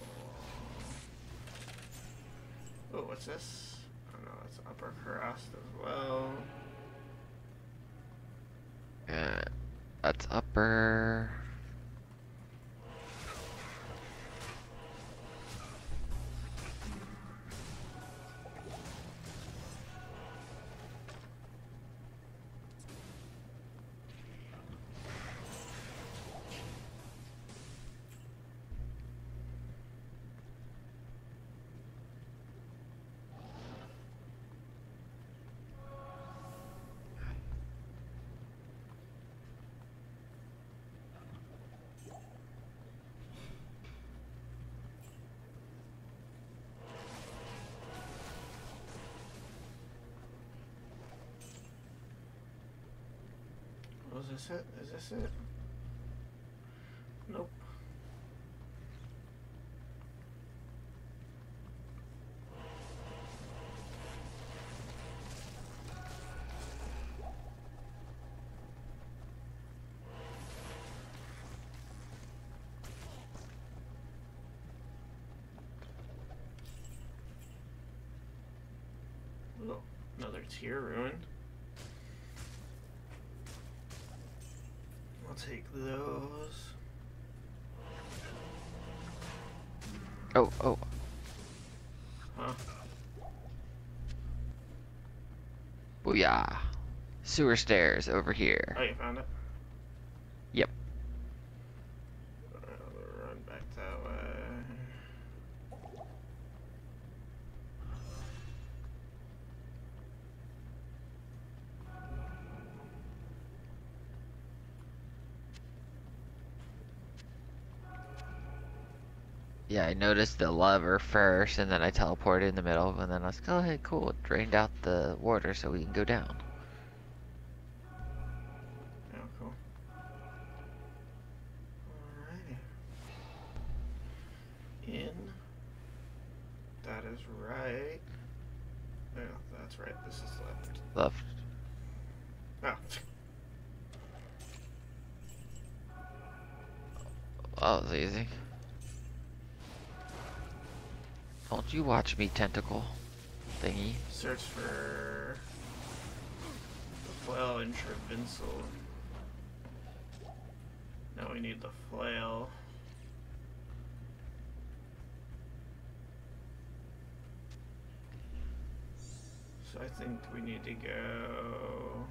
along. Oh, what's this? Oh no, it's upper crust as well. Yeah, that's upper. Was this it? Is this it? Nope. Oh, another tier ruined. I'll take those. Oh. Huh? Booyah. Sewer stairs over here. Oh, you found it? Yep. Yeah, I noticed the lever first, and then I teleported in the middle, and then I was like, oh, hey, cool. It drained out the water so we can go down. Oh, cool. Alrighty. In. That is right. Oh, that's right. This is left. Left. Oh. Oh, that was easy. Don't you watch me, tentacle thingy. Search for the flail and Travinsel. Now we need the flail. So I think we need to go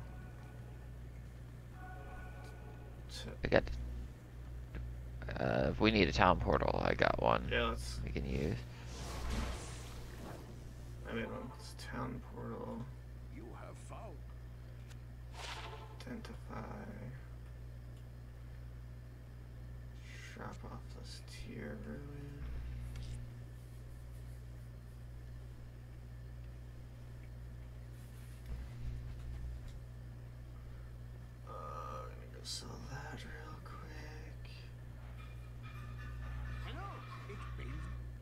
to, I got. If we need a town portal, I got one. yeah, let's, We can use. I made one. It's town portal. You have found. Identify. Drop off this tier really. I'm gonna go sell that real quick. Hello, ich bin.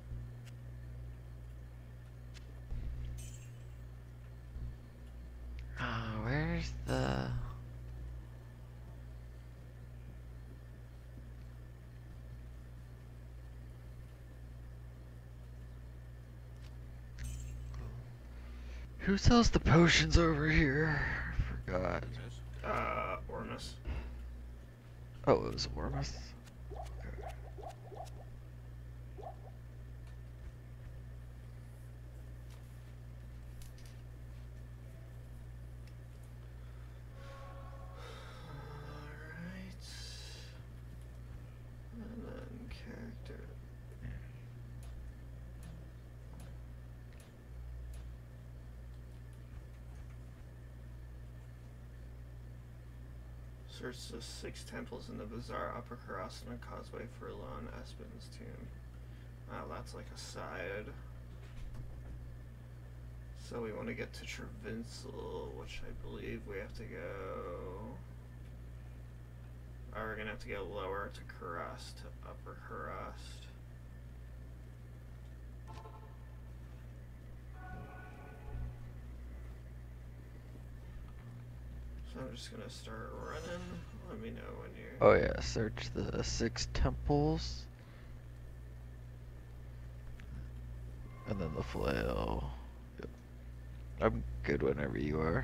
Where's the? Who sells the potions over here? I forgot. Ormus. Oh, it was Ormus. Alright. And then character. Search the 6 temples in the Bazaar, Upper Karasna Causeway for Lone Espen's tomb. Oh, that's like a side. So we want to get to Travinsel, which I believe we have to go. Oh, we're gonna have to go lower to Karast, to Upper Karast. So I'm just gonna start running. Let me know when you're. Oh yeah, search the 6 temples. And then the flail. Yep. I'm good whenever you are.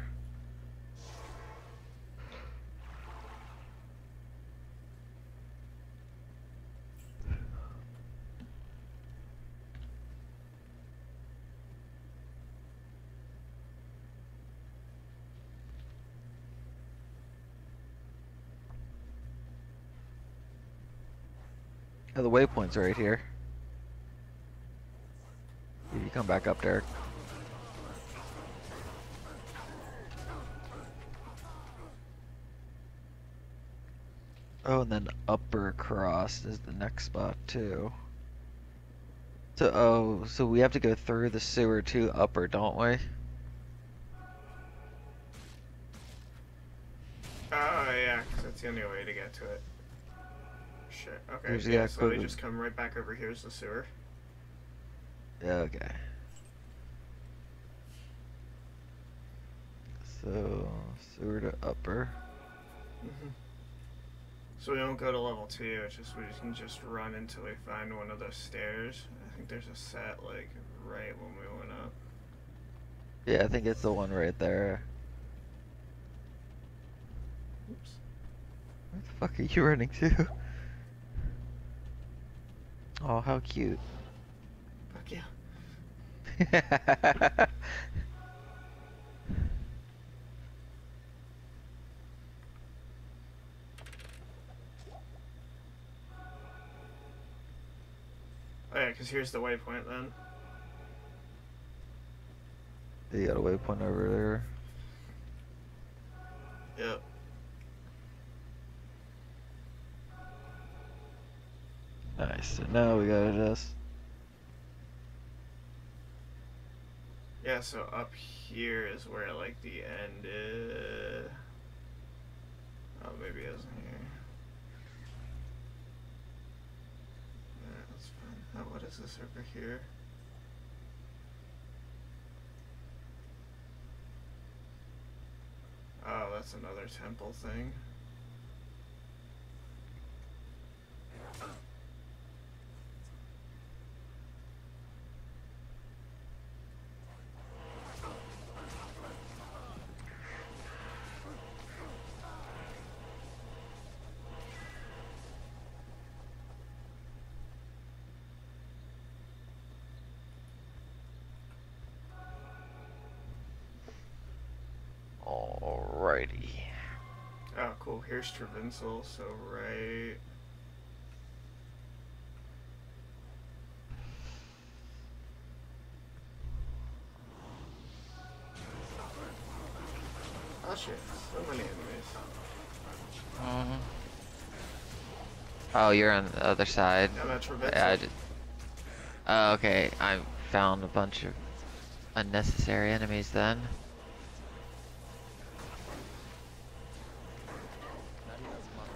Oh, the waypoint's right here. You come back up, Derek. Oh, and then Upper Cross is the next spot too. So we have to go through the sewer to Upper, don't we? Oh yeah, 'cause that's the only way to get to it. Shit. Okay. Here's the Yeah, so we equivalent. just come right back over here is the sewer. Yeah, okay. So, sewer to Upper. So we won't go to level 2. It's just we can just run until we find one of those stairs. I think there's a set like right when we went up. Yeah, I think it's the one right there. Oops. Where the fuck are you running to? Oh, how cute. Fuck yeah. Oh yeah, because here's the waypoint then. You got a waypoint over there. Yep. Nice. So now we gotta just Yeah, so up here is where like the end is. Oh, maybe it isn't here. Alright, that's fine. Oh, what is this over here? Oh, that's another temple thing. Alrighty. Oh, cool. Here's Travinsel, so right. Oh shit, so many enemies. Mm-hmm. Oh, you're on the other side. I'm at Travinsel. Yeah, I did. Oh, okay. I found a bunch of unnecessary enemies then. Not enough mana.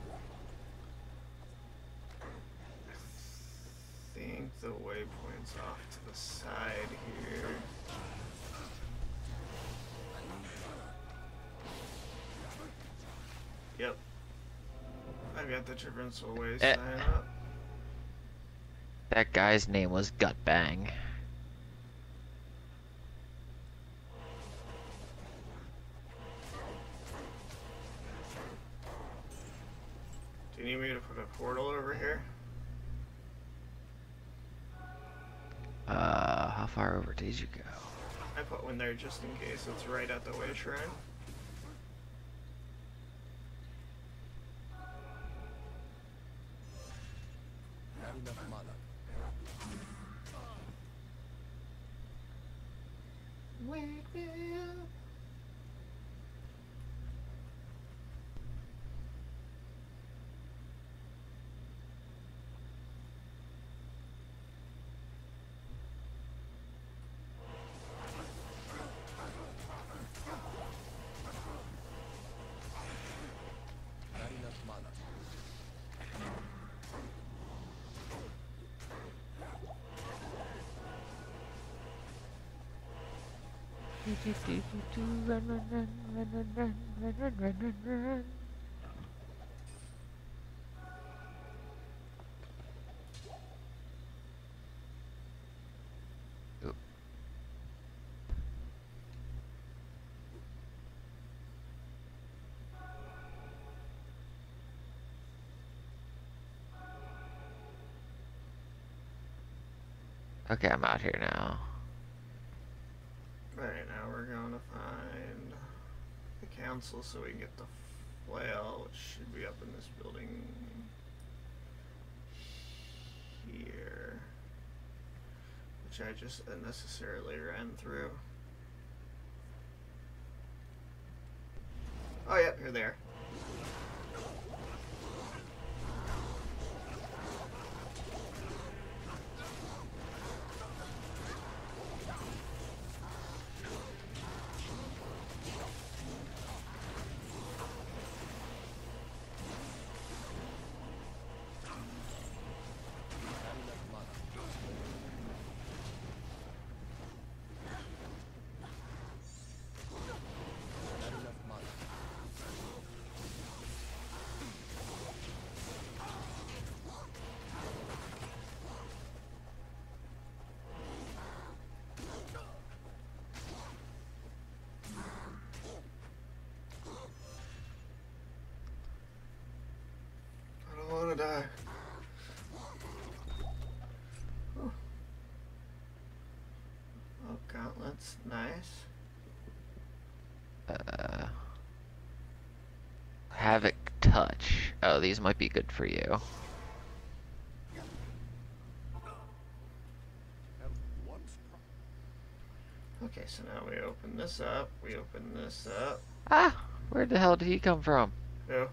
I think the waypoint's off to the side here. Yep. I've got the Traversal Way sign up. That guy's name was Gutbang. Do you need me to put a portal over here? How far over did you go? I put one there just in case. It's right at the way shrine. Not enough mana. Wake me up. Not enough mana. Run. Oop. Okay, I'm out here now. Alright, now we're going to find the council so we can get the flail, which should be up in this building here. Which I just unnecessarily ran through. Oh, yep, you're there. Not enough mana. Not enough mana. I don't want to die. Oh. Oh, gauntlets, nice. Havoc Touch. Oh, these might be good for you. Have once Okay, so now we open this up. We open this up. Ah, where the hell did he come from? Oh.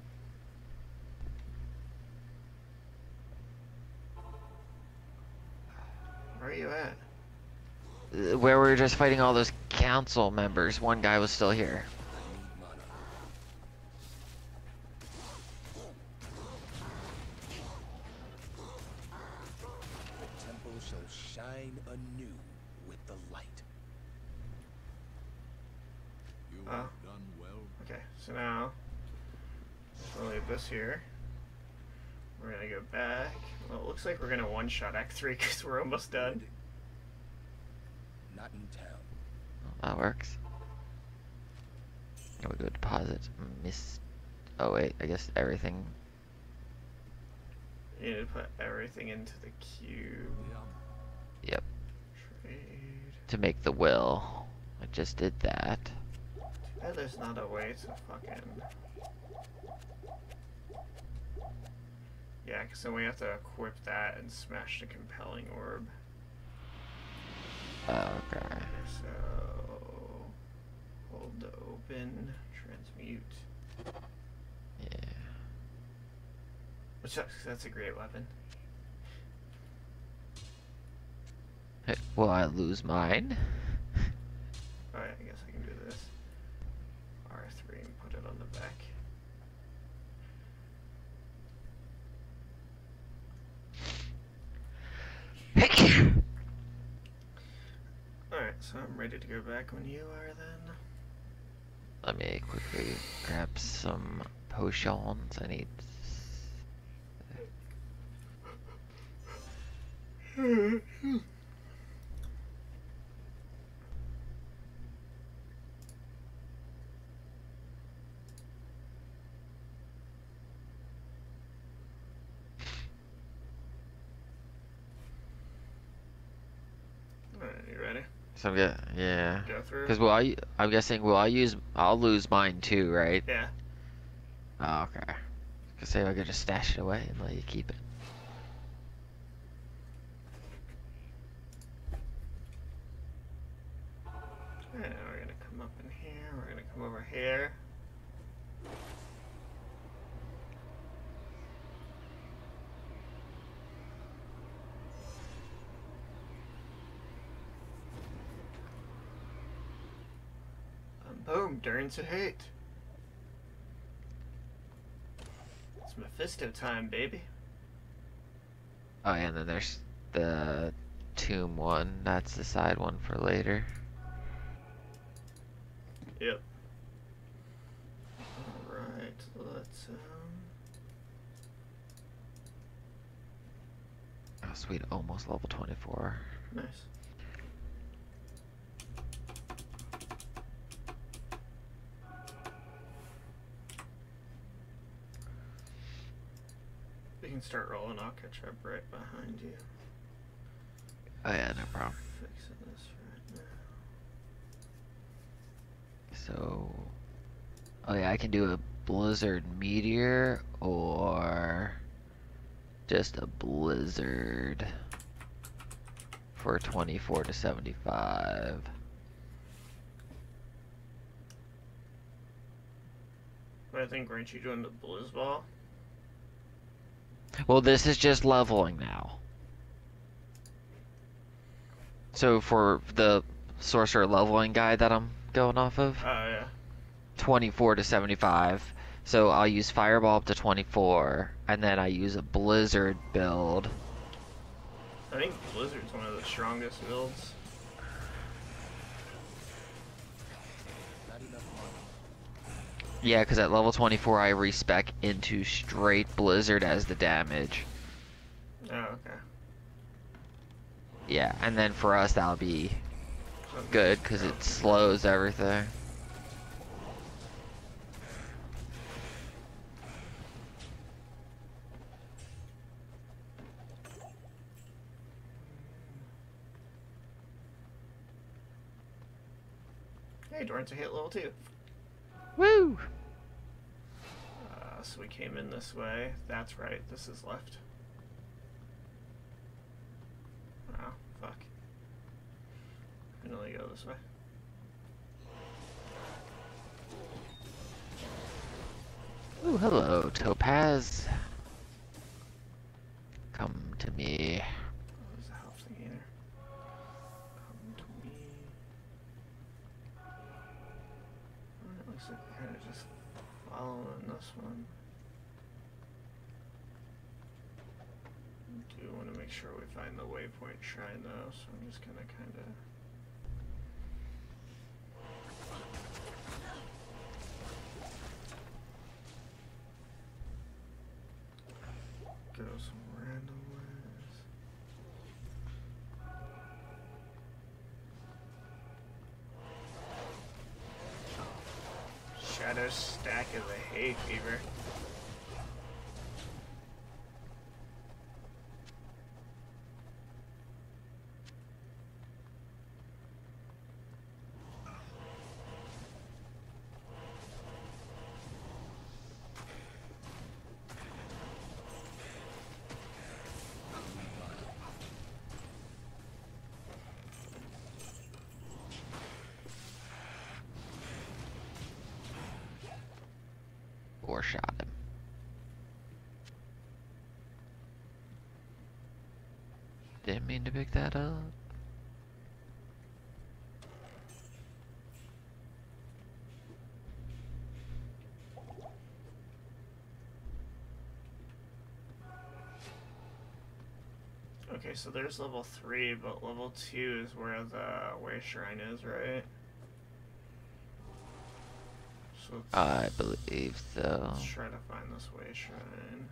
Where are you at? where we were just fighting all those council members. One guy was still here. I need mana. The temple shall shine anew with the light. You Oh. have done well. Okay, so now we'll leave this here. We're gonna go back. Well, it looks like we're gonna one-shot Act 3 because we're almost done. Not in town. That works. Here we go, deposit. Oh wait, I guess everything. You need to put everything into the cube. Yeah. Yep. Trade. To make the will. I just did that. There's not a way to fucking... Yeah, because then we have to equip that and smash the compelling orb. Okay. So... Hold to open. Transmute. Yeah. Which that's a great weapon. Hey, will I lose mine? Alright, I guess I can do this. R3 and put it on the back. Alright, so I'm ready to go back when you are then. Let me quickly grab some potions. I need. Alright, you ready? So I'm good. Yeah. Go through? Because I'm guessing I'll lose mine too, right? Yeah. Oh, okay. Cause say I could just stash it away and let you keep it. And we're gonna come up in here, we're gonna come over here. And boom, Durn to hate. It's Mephisto time, baby. Oh, yeah, and then there's the tomb one. That's the side one for later. Yep. Alright, let's Oh, sweet, almost level 24. nice. We can start rolling, I'll catch up right behind you. Oh, yeah, no problem. Fixing this right now. So, oh yeah, I can do a blizzard meteor or just a blizzard for 24 to 75. But I think, weren't you doing the Blizz Ball? Well, this is just leveling now. So for the sorcerer leveling guide that I'm going off of, Oh, yeah. 24 to 75. So I'll use fireball up to 24, and then I use a blizzard build. I think Blizzard's one of the strongest builds. Not enough mana. Yeah, because at level 24 I respec into straight blizzard as the damage. Oh, okay. Yeah, and then for us that'll be good because it slows everything. Hey, Dorn's a hit level 2. Woo! So we came in this way. That's right, this is left. Oh, fuck. I can only go this way. Ooh, hello, Topaz. Come to me. What was the health thing here? Come to me. make sure we find the waypoint shrine though, so I'm just gonna kinda go some random ways. Shadow stack of the hay fever. Or shot him. Didn't mean to pick that up. Okay, so there's level 3, but level 2 is where the way shrine is, right? So I believe so. let's try to find this way shrine.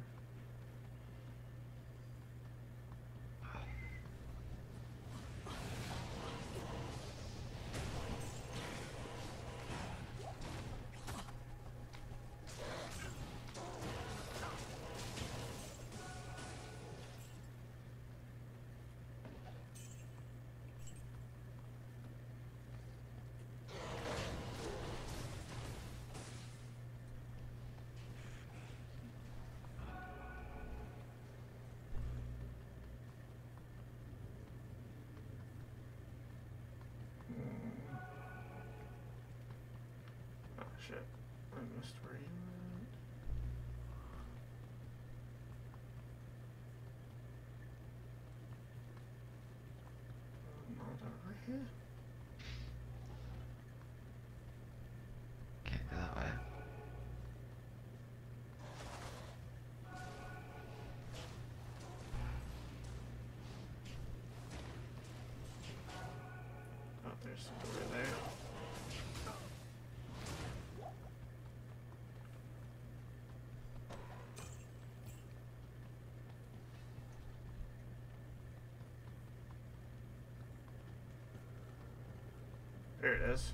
Oh shit, I missed where you went. Not over here. Can't go that way. Oh, there's the door there. There it is.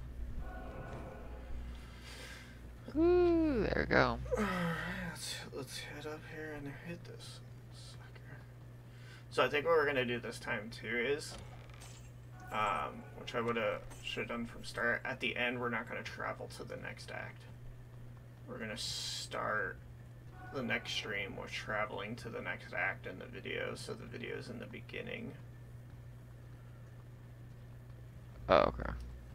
Woo, there we go. Alright, let's head up here and hit this sucker. So I think what we're gonna do this time too is, which I should have done from start. At the end, we're not gonna travel to the next act. We're gonna start the next stream with traveling to the next act in the video, so the video's in the beginning. Oh, okay.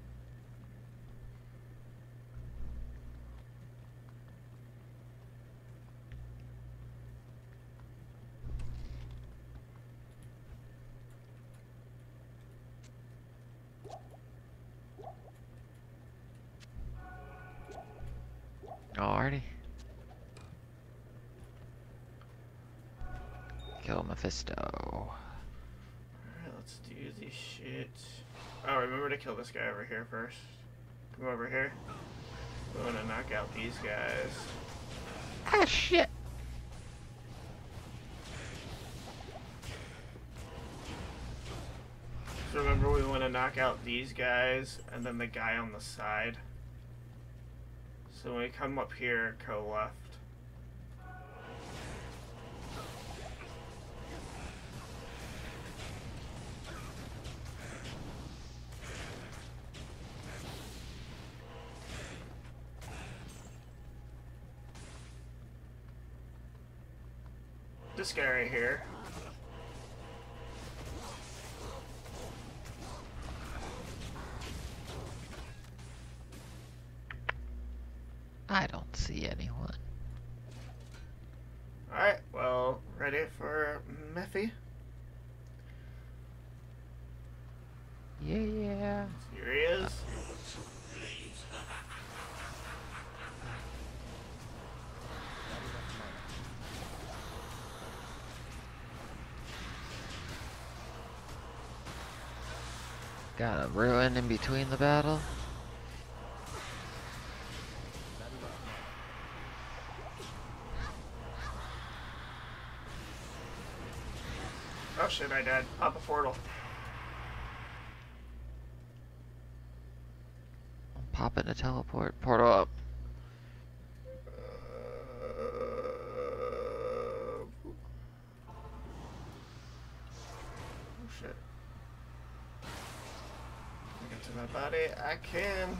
Alrighty. Kill Mephisto. Alright, let's do this shit. Oh, remember to kill this guy over here first. Come over here. We want to knock out these guys. Ah, shit! So remember, we want to knock out these guys and then the guy on the side. So when we come up here, go left. This guy right here. I don't see anyone. Alright, well, ready for Mephi? Yeah. Here he is. Got a ruin in between the battle. Oh shit, I died. Pop a portal. Pop in a teleport. Portal up. Oh shit. Get to my body. I can.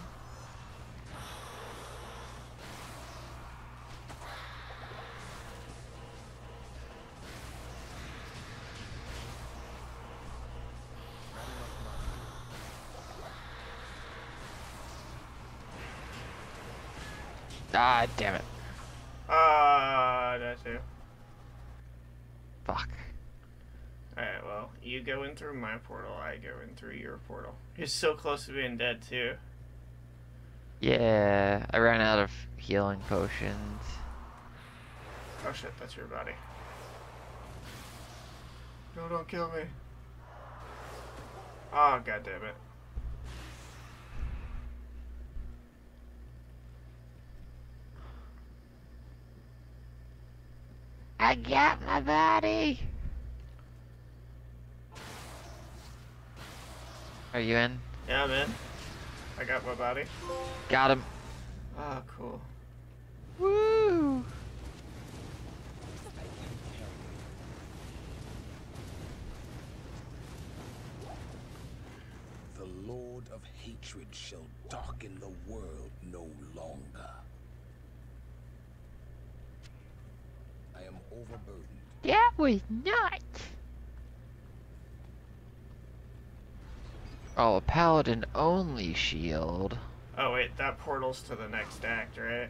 Ah, damn it. That too. Fuck. Alright, well, you go in through my portal, I go in through your portal. You're so close to being dead, too. Yeah, I ran out of healing potions. Oh shit, that's your body. No, don't kill me. Oh, god damn it. I got my body. Are you in? Yeah, man. I got my body. Got him. Ah, cool. Woo! The Lord of Hatred shall darken the world no longer. I am overburdened. That was nuts. Oh, a paladin only shield. Oh wait, that portal's to the next act, right?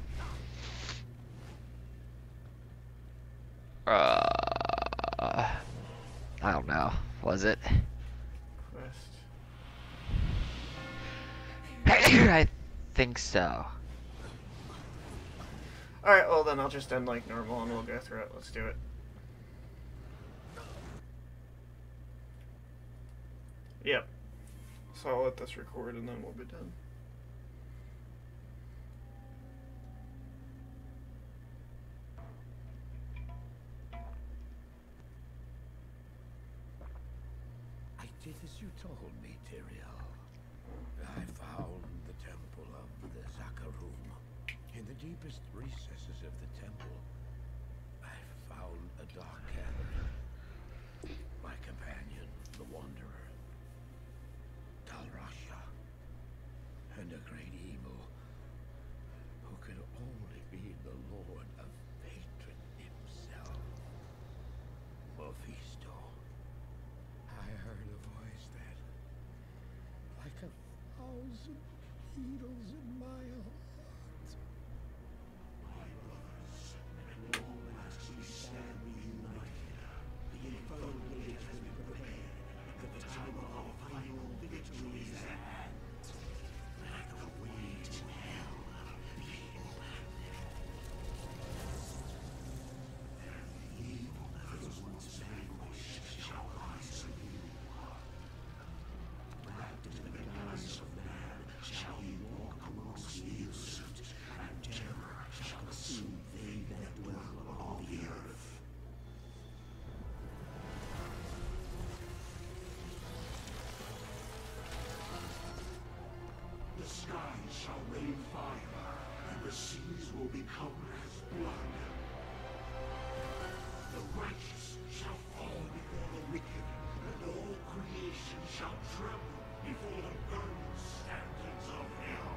I don't know. Was it? Quest. I think so. Alright, well then I'll just end like normal and we'll go through it. Let's do it. Yep. So I'll let this record and then we'll be done. I did as you told me, Tyrael. I found the temple of the Zakarum. In the deepest recesses of the temple, I found a dark cavern. My companion, the Wanderer, Talrasha, and a great evil who could only be the Lord of Hatred himself, Mephisto. I heard a voice that, like 1,000 needles in my heart. My brothers, long as we stand reunited, the infernal gate has been prepared. The time of our final victory is at hand. Let the way to hell be open. The evil that was once vanquished shall rise anew. Wrapped in the guise of man, shall he walk amongst the innocent, and terror shall consume they that dwell upon the earth. The skies shall rain fire, and the seas will become as blood. The righteous shall fall before the wicked, and all creation shall tremble before the burning standards of hell.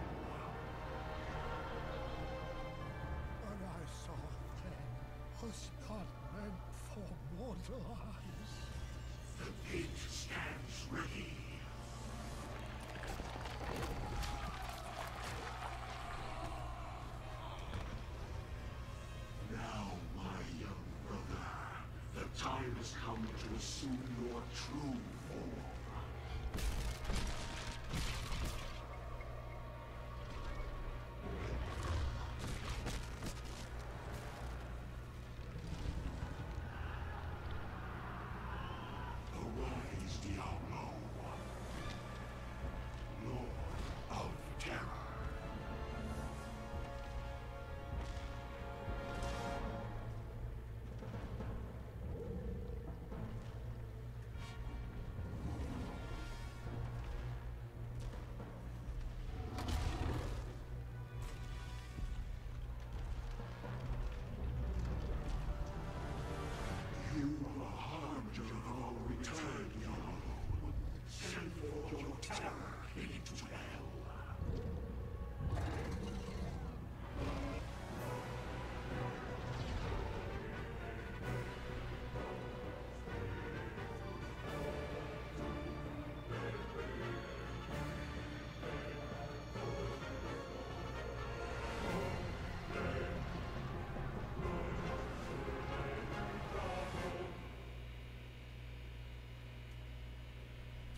What I saw then was not meant for mortal eyes. The gate stands ready. Now, my young brother, the time has come to assume your true form. Arise, Diablo.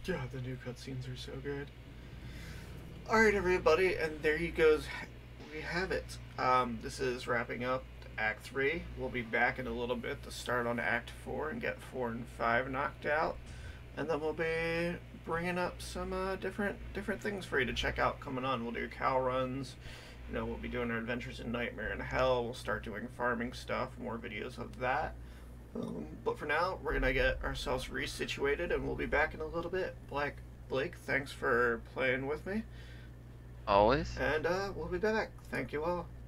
God, the new cutscenes are so good. Alright, everybody, and there you goes. We have it. This is wrapping up Act 3. We'll be back in a little bit to start on Act 4 and get 4 and 5 knocked out. And then we'll be bringing up some different things for you to check out coming on. We'll do cow runs. You know, we'll be doing our adventures in Nightmare in Hell. We'll start doing farming stuff, more videos of that. But for now, we're going to get ourselves resituated, and we'll be back in a little bit. Blake, thanks for playing with me. Always. And we'll be back. Thank you all.